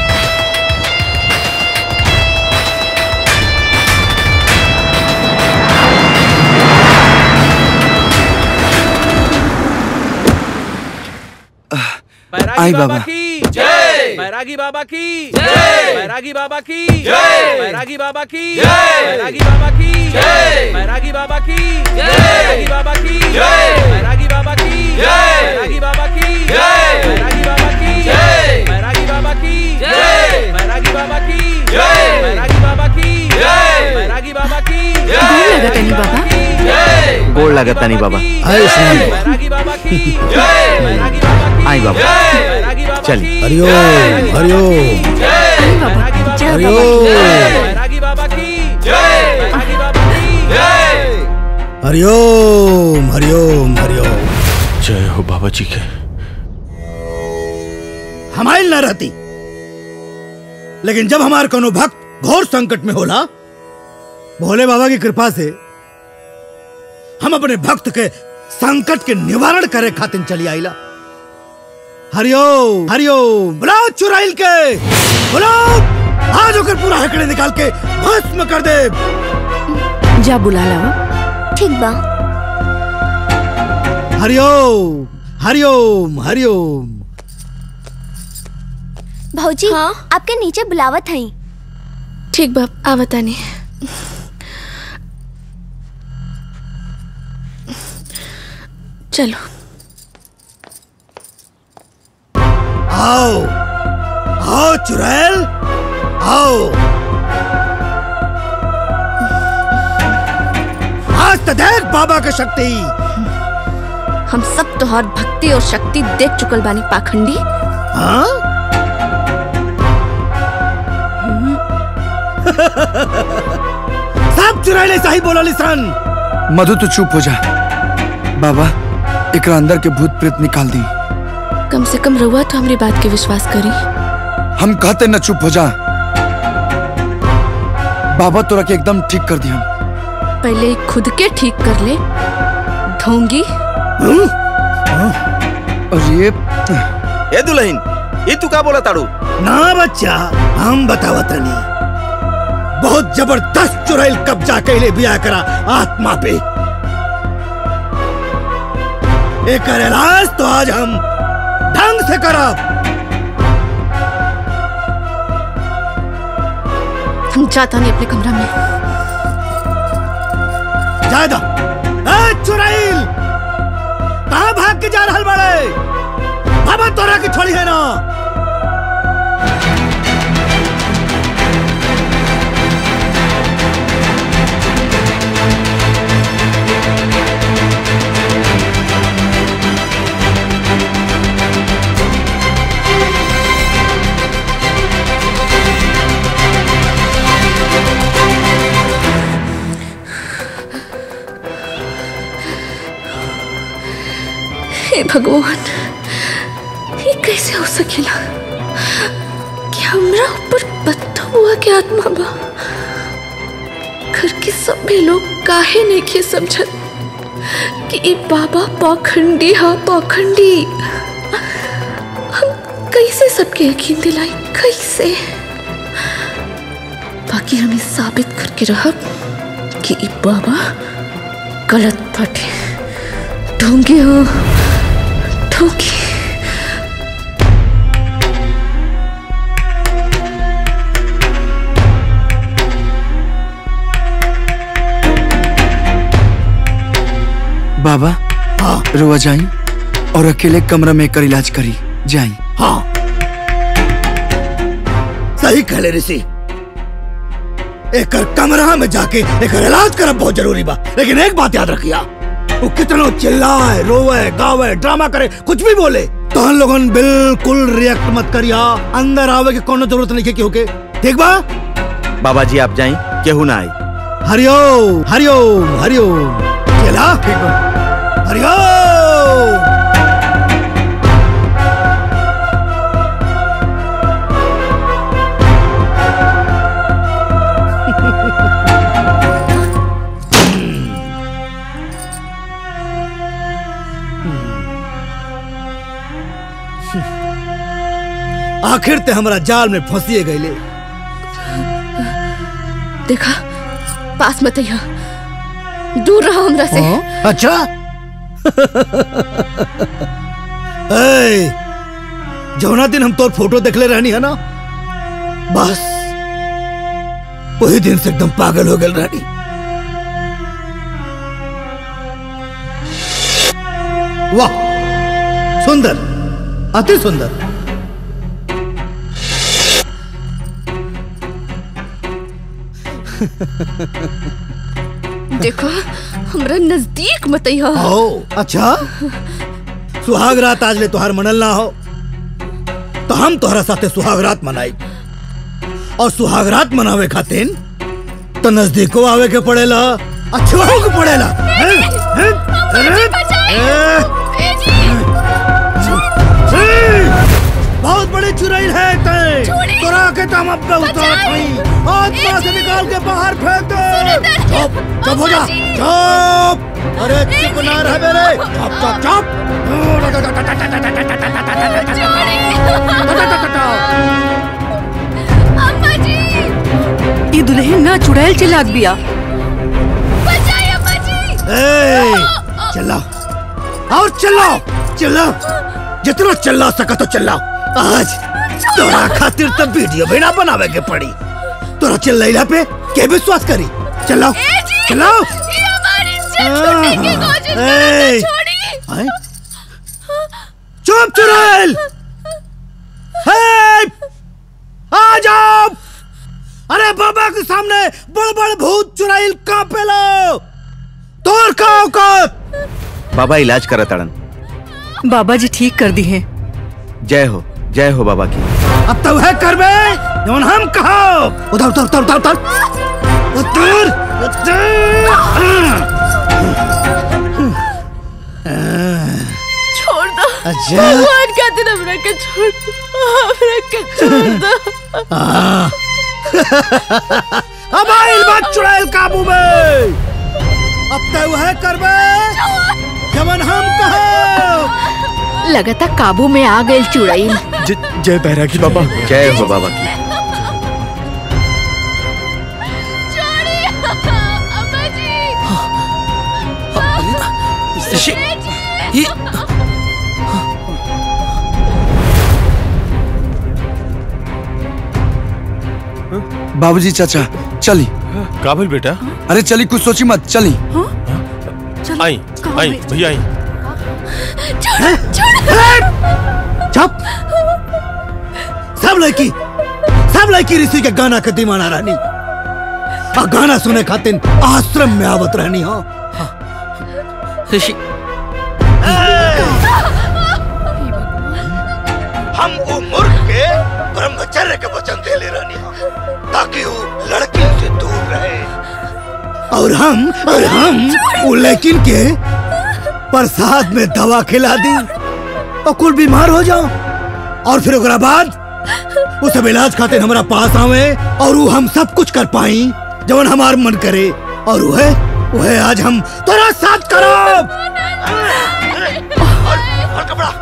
आई बाबा। जय बैरागी बाबा की जय, बैरागी बाबा की जय, बैरागी बाबा की जय, बैरागी बाबा की जय, बैरागी बाबा की जय, बैरागी बाबा की जय, बैरागी बाबा की जय, बैरागी बाबा की जय, बैरागी बाबा की जय, बैरागी बाबा की जय, बैरागी बाबा की जय, बैरागी बाबा की जय, बैरागी बाबा की जय। गोड़ लगता नहीं बाबा। बैरागी बाबा की जय, बैरागी बाबा की आई बाबा, चल। हरिओम हरिओम हरिओम बैरागी बाबा की जय, बैरागी बाबा की जय। हरिओम हरिओम हरिओम। जय हो बाबा जी के। हमारी न रहती, लेकिन जब हमारे कोनो भक्त घोर संकट में होला, भोले बाबा की कृपा से हम अपने भक्त के संकट के निवारण करे खातिर चली आईला। हरिओम हरिओम। बुलाओ चुराइल के, बुलाओ। आज होकर पूरा हकड़े निकाल के भस्म कर दे। जा बुला लाओ। ठीक बा। हरिओम हरिओम हरिओम। भौजी, आपके नीचे बुलावत हई। ठीक बाप, आवतानी। चलो। आओ आओ चुड़ैल आओ। आज तो देख बाबा की शक्ति। हम सब तोहार भक्ति और शक्ति देख चुकल बानी पाखंडी। हाँ? सब चुड़ैल ऐसा ही बोला लिसन। मधु तू चुप हो जा। बाबा एकरा अंदर के भूत प्रेत निकाल दी। कम से कम रउआ तो हमारी बात के विश्वास करी। हम कहते न चुप हो जा। बाबा तोरा के एकदम ठीक कर दिया। पहले खुद के ठीक कर ले ढोंगी। और ये दुल्हन ये तू का बोला ताड़ू? ना बच्चा हम बतावा तनी। बहुत जबरदस्त चुड़ैल कब्जा कैले बिया करा आत्मा पे। एक इलाज तो आज हम ढंग से करब। हम जाता नहीं अपने कमरा में। जायदा चुड़ैल कहाँ भाग के जा रहल बड़े? बाबा तोरा की छोड़ी है ना। हे भगवान, ये कैसे हो सकेला कि हमरा ऊपर बदबुआ के आत्मा बा। घर के सभी लोग काहे नहीं के समझत कि ये बाबा पाखंडी हा पाखंडी। हम कैसे सबके यकीन दिलाई कैसे? बाकी हमें साबित करके रहब कि ये बाबा गलत बाटे। ढोंगी हो ढोंगी। बाबा हाँ रुआ जाई और अकेले कमरा में कर इलाज करी जाई। हाँ सही कहले ऋषि। एक कमरा में जाके एक इलाज करब बहुत जरूरी बा। लेकिन एक बात याद रखिया, वो कितना चिल्लाए रोवे गावे ड्रामा करे कुछ भी बोले तो हम लोगन बिल्कुल रिएक्ट मत करिया। अंदर आवे की कोनो जरूरत नहीं के होके। ठीक बा बाबा जी आप जाई केहू ना आई। हरिओम हरिओम हरिओम। चला ठीक बा। हरिओम। आखिर ते हमरा जाल में फंसिए गईले। देखा पास मत आइया, दूर रहो हमरा से। अच्छा जौना दिन हम तोर फोटो देखले रहनी है ना, बस वही दिन से एकदम पागल हो गल रहनी। वाह सुंदर, अति सुंदर। देखो हमरा नजदीक मत आइया। अच्छा सुहाग रात आज ले तोहार मनल ना हो तो हम तोहरा साथे सुहाग रात मनाई। और सुहाग रात मनावे खातिर तो नजदीको आवे के पड़ेला, अच्छा के पड़ेला। बहुत बड़ी चुड़ैल है तोरा के तम अब उतारत हई। आत्मा से निकाल के बाहर फेंक दे। चुप चुप हो जा चुप। अरे चुप ना रह मेरे। चुप चुप चुप। अम्मा जी ये दुल्हन ना चुड़ैल चिल्लात बिया। बचाइए अम्मा जी। चिल्लाओ और चिल्लाओ चिल्लाओ, जितना चिल्ला सका तो चिल्लाओ। आज तोरा खातिर तो वीडियो भी ना बनावे के पड़ी। तोरा चिल्लाइला पे के विश्वास करी। चिल्लाओ चिल्लाओ। चुप चुड़ैल, आ जाओ। अरे बाबा के सामने बड़ बड़ भूत चुड़ैल कांपे लो। तोर का औकात। बाबा इलाज करा तड़न। बाबा जी ठीक कर दी है। जय हो बाबा की। अब तो है करबे जौन हम कहो। उधर उधर उधर उधर उधर उधर छोड़ दो अच्छा। भगवान का दिन हमरा के छोड़ दो। अब आइल बात चुड़ैल काबू में। अब तो है करबे जवन हम कहो। लगातार काबू में आ गए चुड़ैल। जय बैरागी बाबा। जय हो बाबा की। बाबूजी चाचा चली। काबिल बेटा। अरे चली, कुछ सोची मत, चली। आई भैया आई। चुप। सब लड़की ऋषि के गाना के दीवाना रहनी और गाना सुने खातिर आश्रम में आवत रहनी हो। ऋषि हम वो मूर्ख के ब्रह्मचर्य के वचन दे ले रहनी हो ताकि वो लड़की से दूर रहे। और हम वो लेकिन के प्रसाद में दवा खिला दी और कुल बीमार हो जाओ और फिर उसके बाद वो सब इलाज खातिर हमारा पास आवे और वो हम सब कुछ कर पाई जवन हमार मन करे। और वह आज हम तोरा साथ करो। और कपड़ा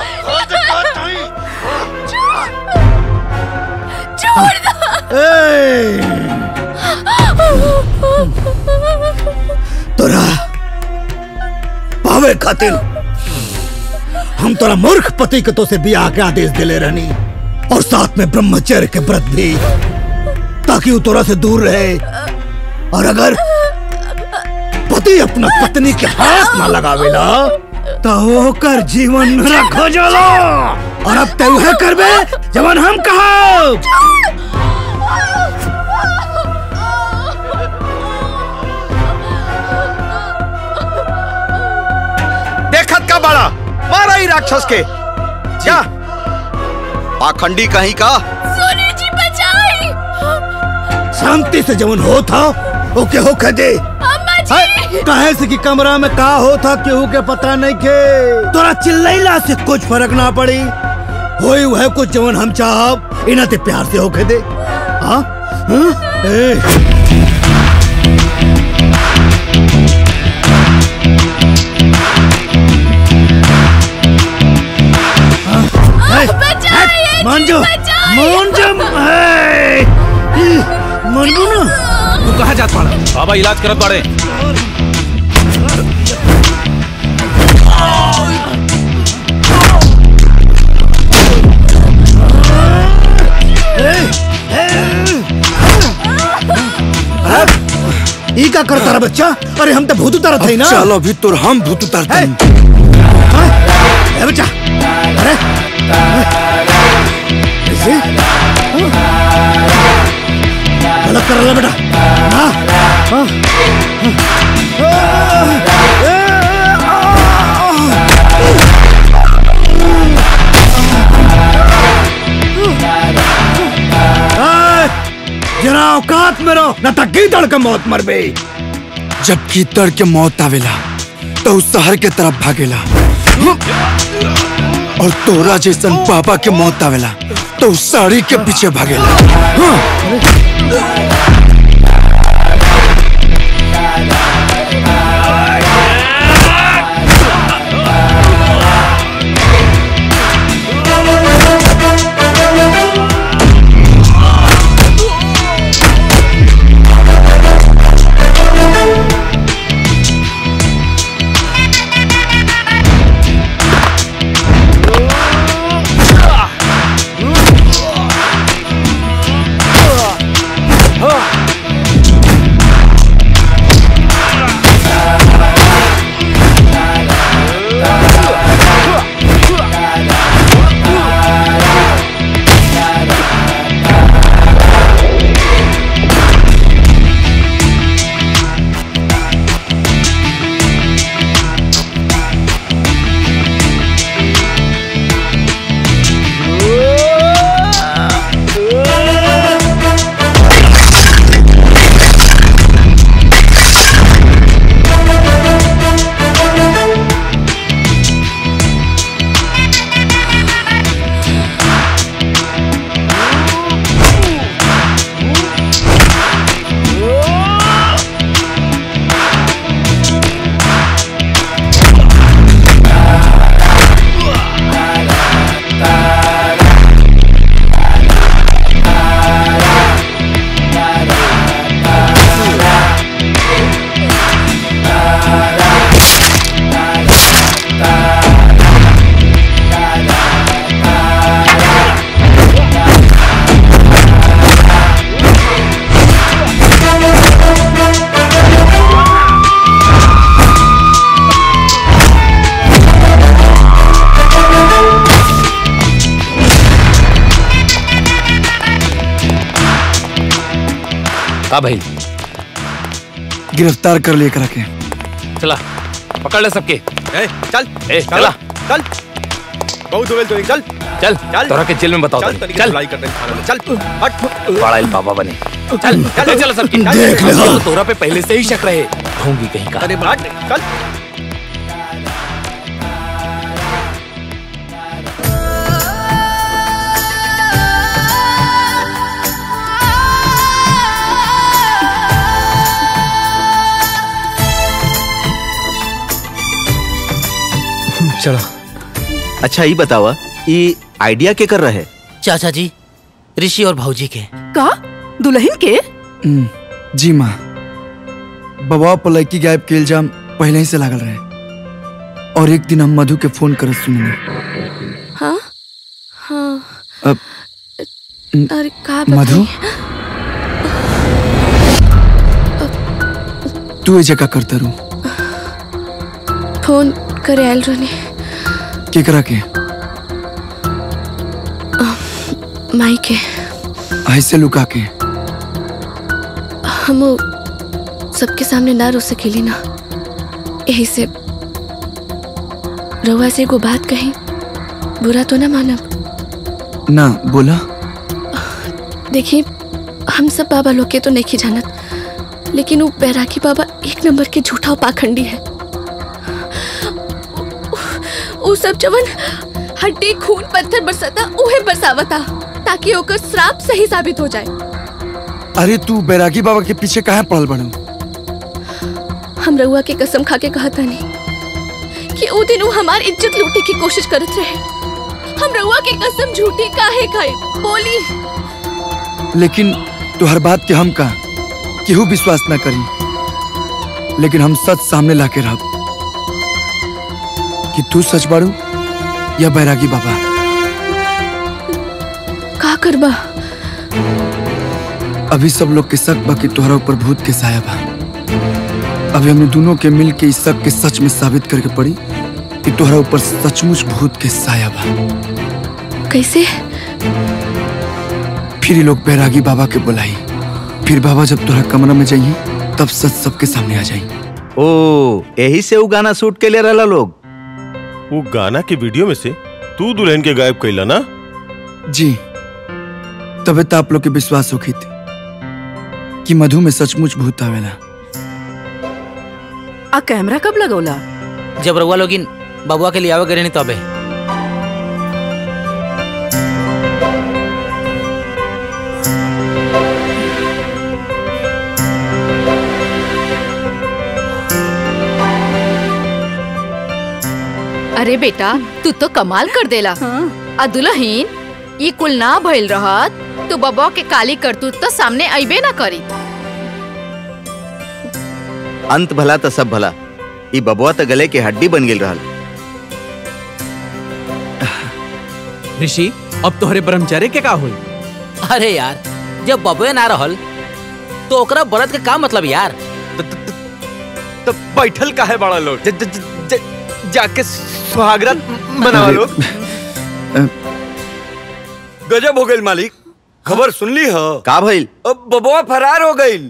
छोड़ तोरा पावे खातिर हम तोरा मूर्ख पति के तो से ब्याह के आदेश दिले रहनी और साथ में ब्रह्मचर्य के व्रत भी ताकि वो तोरा से दूर रहे। और अगर पति अपना पत्नी के हाथ ना लगावेला तो होकर जीवन में रखो जाला। और अब तय है करबे जवन हम कहो। देखत का बड़ा मारा ही राक्षस के। क्या पाखंडी कहीं का। सोनी जी बचाई। शांति से जवन हो था ओके हो दे। कहे से कि कमरा में का हो था केहू के पता नहीं के। तोरा चिल्लैला से कुछ फर्क ना पड़ी। होई वह कुछ जवन हम चाहब इना ते प्यार से होके दे। हाँ मनबू ना तू कहाँ जात पड़ा। बाबा इलाज करत बाड़े। ई का करता रहा बच्चा। अरे हम तो भूत उतारा थे ना। चलो भी तो हम भूत उतारते हैं। बच्चा अरे गलत कर रहा बेटा। जरा औकात में रहो न तो कीचड़ के मौत मरबे। जब कीचड़ के मौत आवेला तो उस शहर के तरफ भागेला और तोरा जैसन पापा के मौत आवेला तो उस साड़ी के पीछे भागेला। का भाई गिरफ्तार कर ले करा के। चला पकड़ ले सबके। चल चला चल बहुत हो गए तो चल चल तोरा के जेल में बताओ। चल चल हट बड़ा बाबा बने। चल चल चल सबके देख ले तो तोरा पे पहले से ही शक रहे होंगी कहीं का। अरे हट चल चलो। अच्छा ये बतावा ये आइडिया के कर रहे? चाचा जी ऋषि और भाऊजी के। का दुल्हन के? जी माँ, बबुआ पर लड़की गायब के इल्जाम पहले ही से लागल रहे और एक दिन हम मधु के फोन कर सुनने। हाँ हाँ अब अरे का मधु तू ये जगह करता रू फोन करे आयल रोनी के करा के माई के ऐसे लुका के हम सबके सामने ना रो सकेली ना, यही से रउआ से एगो बात कही, बुरा तो ना मानब? ना बोला। देखिए हम सब बाबा लोग के तो नहीं जानत, लेकिन वो बैरागी बाबा एक नंबर के झूठा पाखंडी है। वो सब जवन हड्डी खून पत्थर बरसाता उहे बरसावता ताकि ओकर श्राप सही साबित हो जाए। अरे तू बैरागी बाबा के पीछे कहाँ पड़ल बड़ू? हम रउआ के कसम खा के कहता नहीं कि वो दिन वो हमार इज्जत लूटे की कोशिश करत रहे। हम रउआ के कसम झूठी काहे खाए बोली। लेकिन तू हर बात के हम का केहू विश्वास ना करी, लेकिन हम सच सामने लाके रह कि तू सच बाड़ू या बैरागी बाबा। का करबा? अभी सब लोग के शक बा कि तोहरा ऊपर भूत के साया बा। अभी हमने दोनों के मिल के इस शक के सच में साबित करके पड़ी कि तोहरा ऊपर सचमुच भूत के साया बा। कैसे? फिर ये लोग बैरागी बाबा के बुलाई, फिर बाबा जब तोहरा कमरा में जाइए तब सच सबके सामने आ जाइए। ओ यही से वो गाना शूट के लिए रहला लोग। वो गाना के वीडियो में से तू दुल्हन के गायब कैला ना? जी, तबे तो आप लोग के विश्वास होखी थी कि मधु में सचमुच भूत आवेला। आ कैमरा कब लगौला? जब रउआ लोगिन बबुआ के लिए आवे करे नहीं तबे। अरे बेटा तू तो कमाल कर देला। आ दुल्हन ये कुल ना भइल रहत तो बबुआ के काली करतूत तो सामने आइबे ना करी। अंत भला तो सब भला। ये बबुआ तो गले के हड्डी बन गेल रहल। ऋषि अब तोहरे ब्रह्मचर्य के का हुई? अरे यार जब बबुए ना रहल तो ओकरा व्रत के का मतलब यार? तो बैठल काहे बड़ा लोग? जाके सुहागरात मनावा लोग। गजब हो गई मालिक, खबर सुन ली हो? का भइल? अब बबुआ फरार हो गई।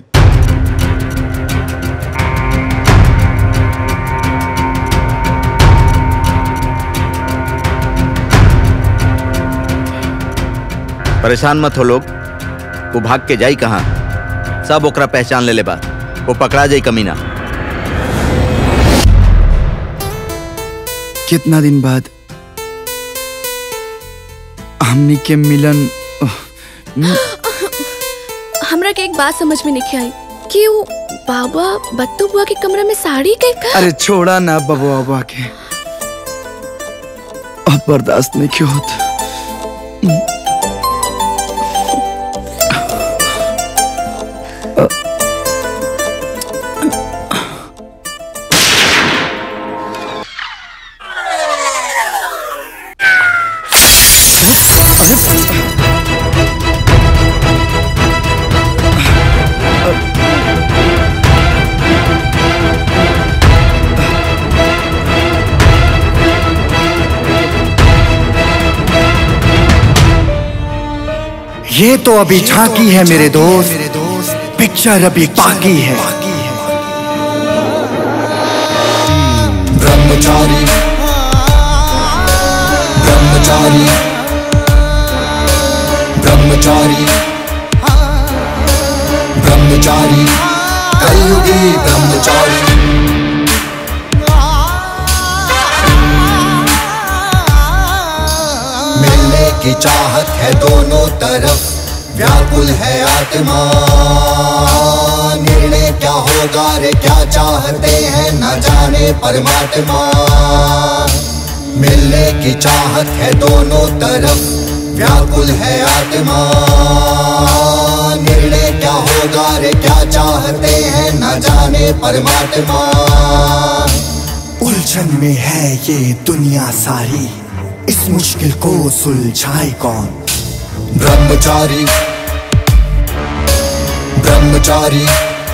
परेशान मत हो लोग, वो भाग के जाई कहाँ? सब ओकरा पहचान ले बा, वो पकड़ा जाई कमीना। कितना दिन बाद हमनी के मिलन। हमरा के एक बात समझ में नहीं आई कि वो बाबा बत्तू बुआ के कमरे में साड़ी के का? अरे छोड़ा ना बबुआ बाबा के, अब बर्दाश्त नहीं क्यों होता। ये तो अभी झांकी है मेरे दोस्त, पिक्चर अभी बाकी है। ब्रह्मचारी ब्रह्मचारी ब्रह्मचारी ब्रह्मचारी कलयुगी ब्रह्मचारी। मिलने की चाहत है दोनों तरफ, व्याकुल है आत्मा। निर्णय क्या होगा रे, क्या चाहते हैं न जाने परमात्मा। मिलने की चाहत है दोनों तरफ, व्याकुल है आत्मा। निर्णय क्या होगा रे, क्या चाहते हैं न जाने परमात्मा। उलझन में है ये दुनिया सारी, इस मुश्किल को सुलझाए कौन। ब्रह्मचारी ब्रह्मचारी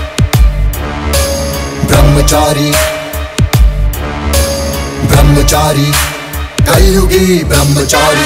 ब्रह्मचारी ब्रह्मचारी कलयुगी ब्रह्मचारी।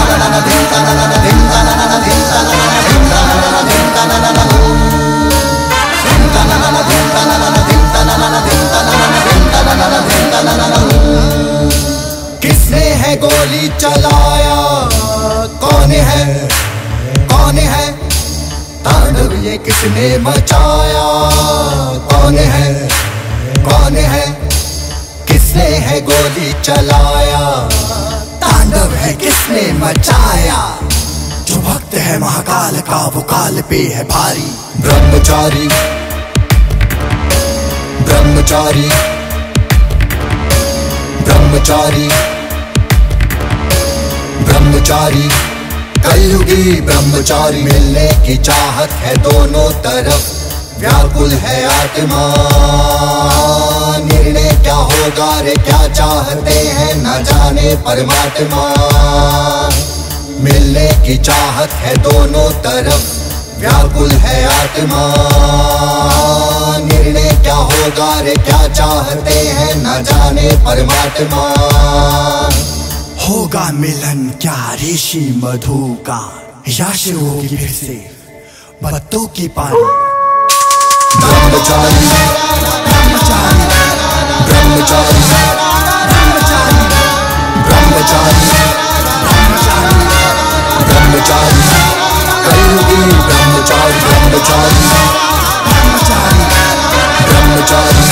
किसने है गोली चलाया, कौन है कौन है। तांडव ये किसने मचाया, कौन है किसने है गोली चलाया। तांडव है किसने मचाया। जो भक्त है महाकाल का वो काल पे है भारी। ब्रह्मचारी ब्रह्मचारी ब्रह्मचारी ब्रह्मचारी कलयुगी ब्रह्मचारी। मिलने की चाहत है दोनों तरफ, व्याकुल है आत्मा। निर्णय क्या होगा रे, क्या चाहते हैं न जाने परमात्मा। मिलने की चाहत है दोनों तरफ, व्याकुल है आत्मा। निर्णय क्या होगा रे, क्या चाहते हैं न जाने परमात्मा। होगा मिलन क्या ऋषि मधु का, या शिव होगी फिर से बत्तों की पानी। ब्रह्मचारी ब्रह्मचारी ब्रह्मचारी ब्रह्मचारी ब्रह्मचारी ब्रह्मचारी कलयुगी ब्रह्मचारी। ब्रह्मचारी ब्रह्मचारी ब्रह्मचारी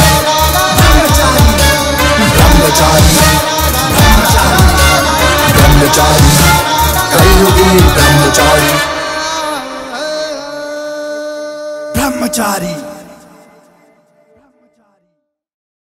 ब्रह्मचारी ब्रह्मचारी कलयुगी ब्रह्मचारी। ब्रह्मचारी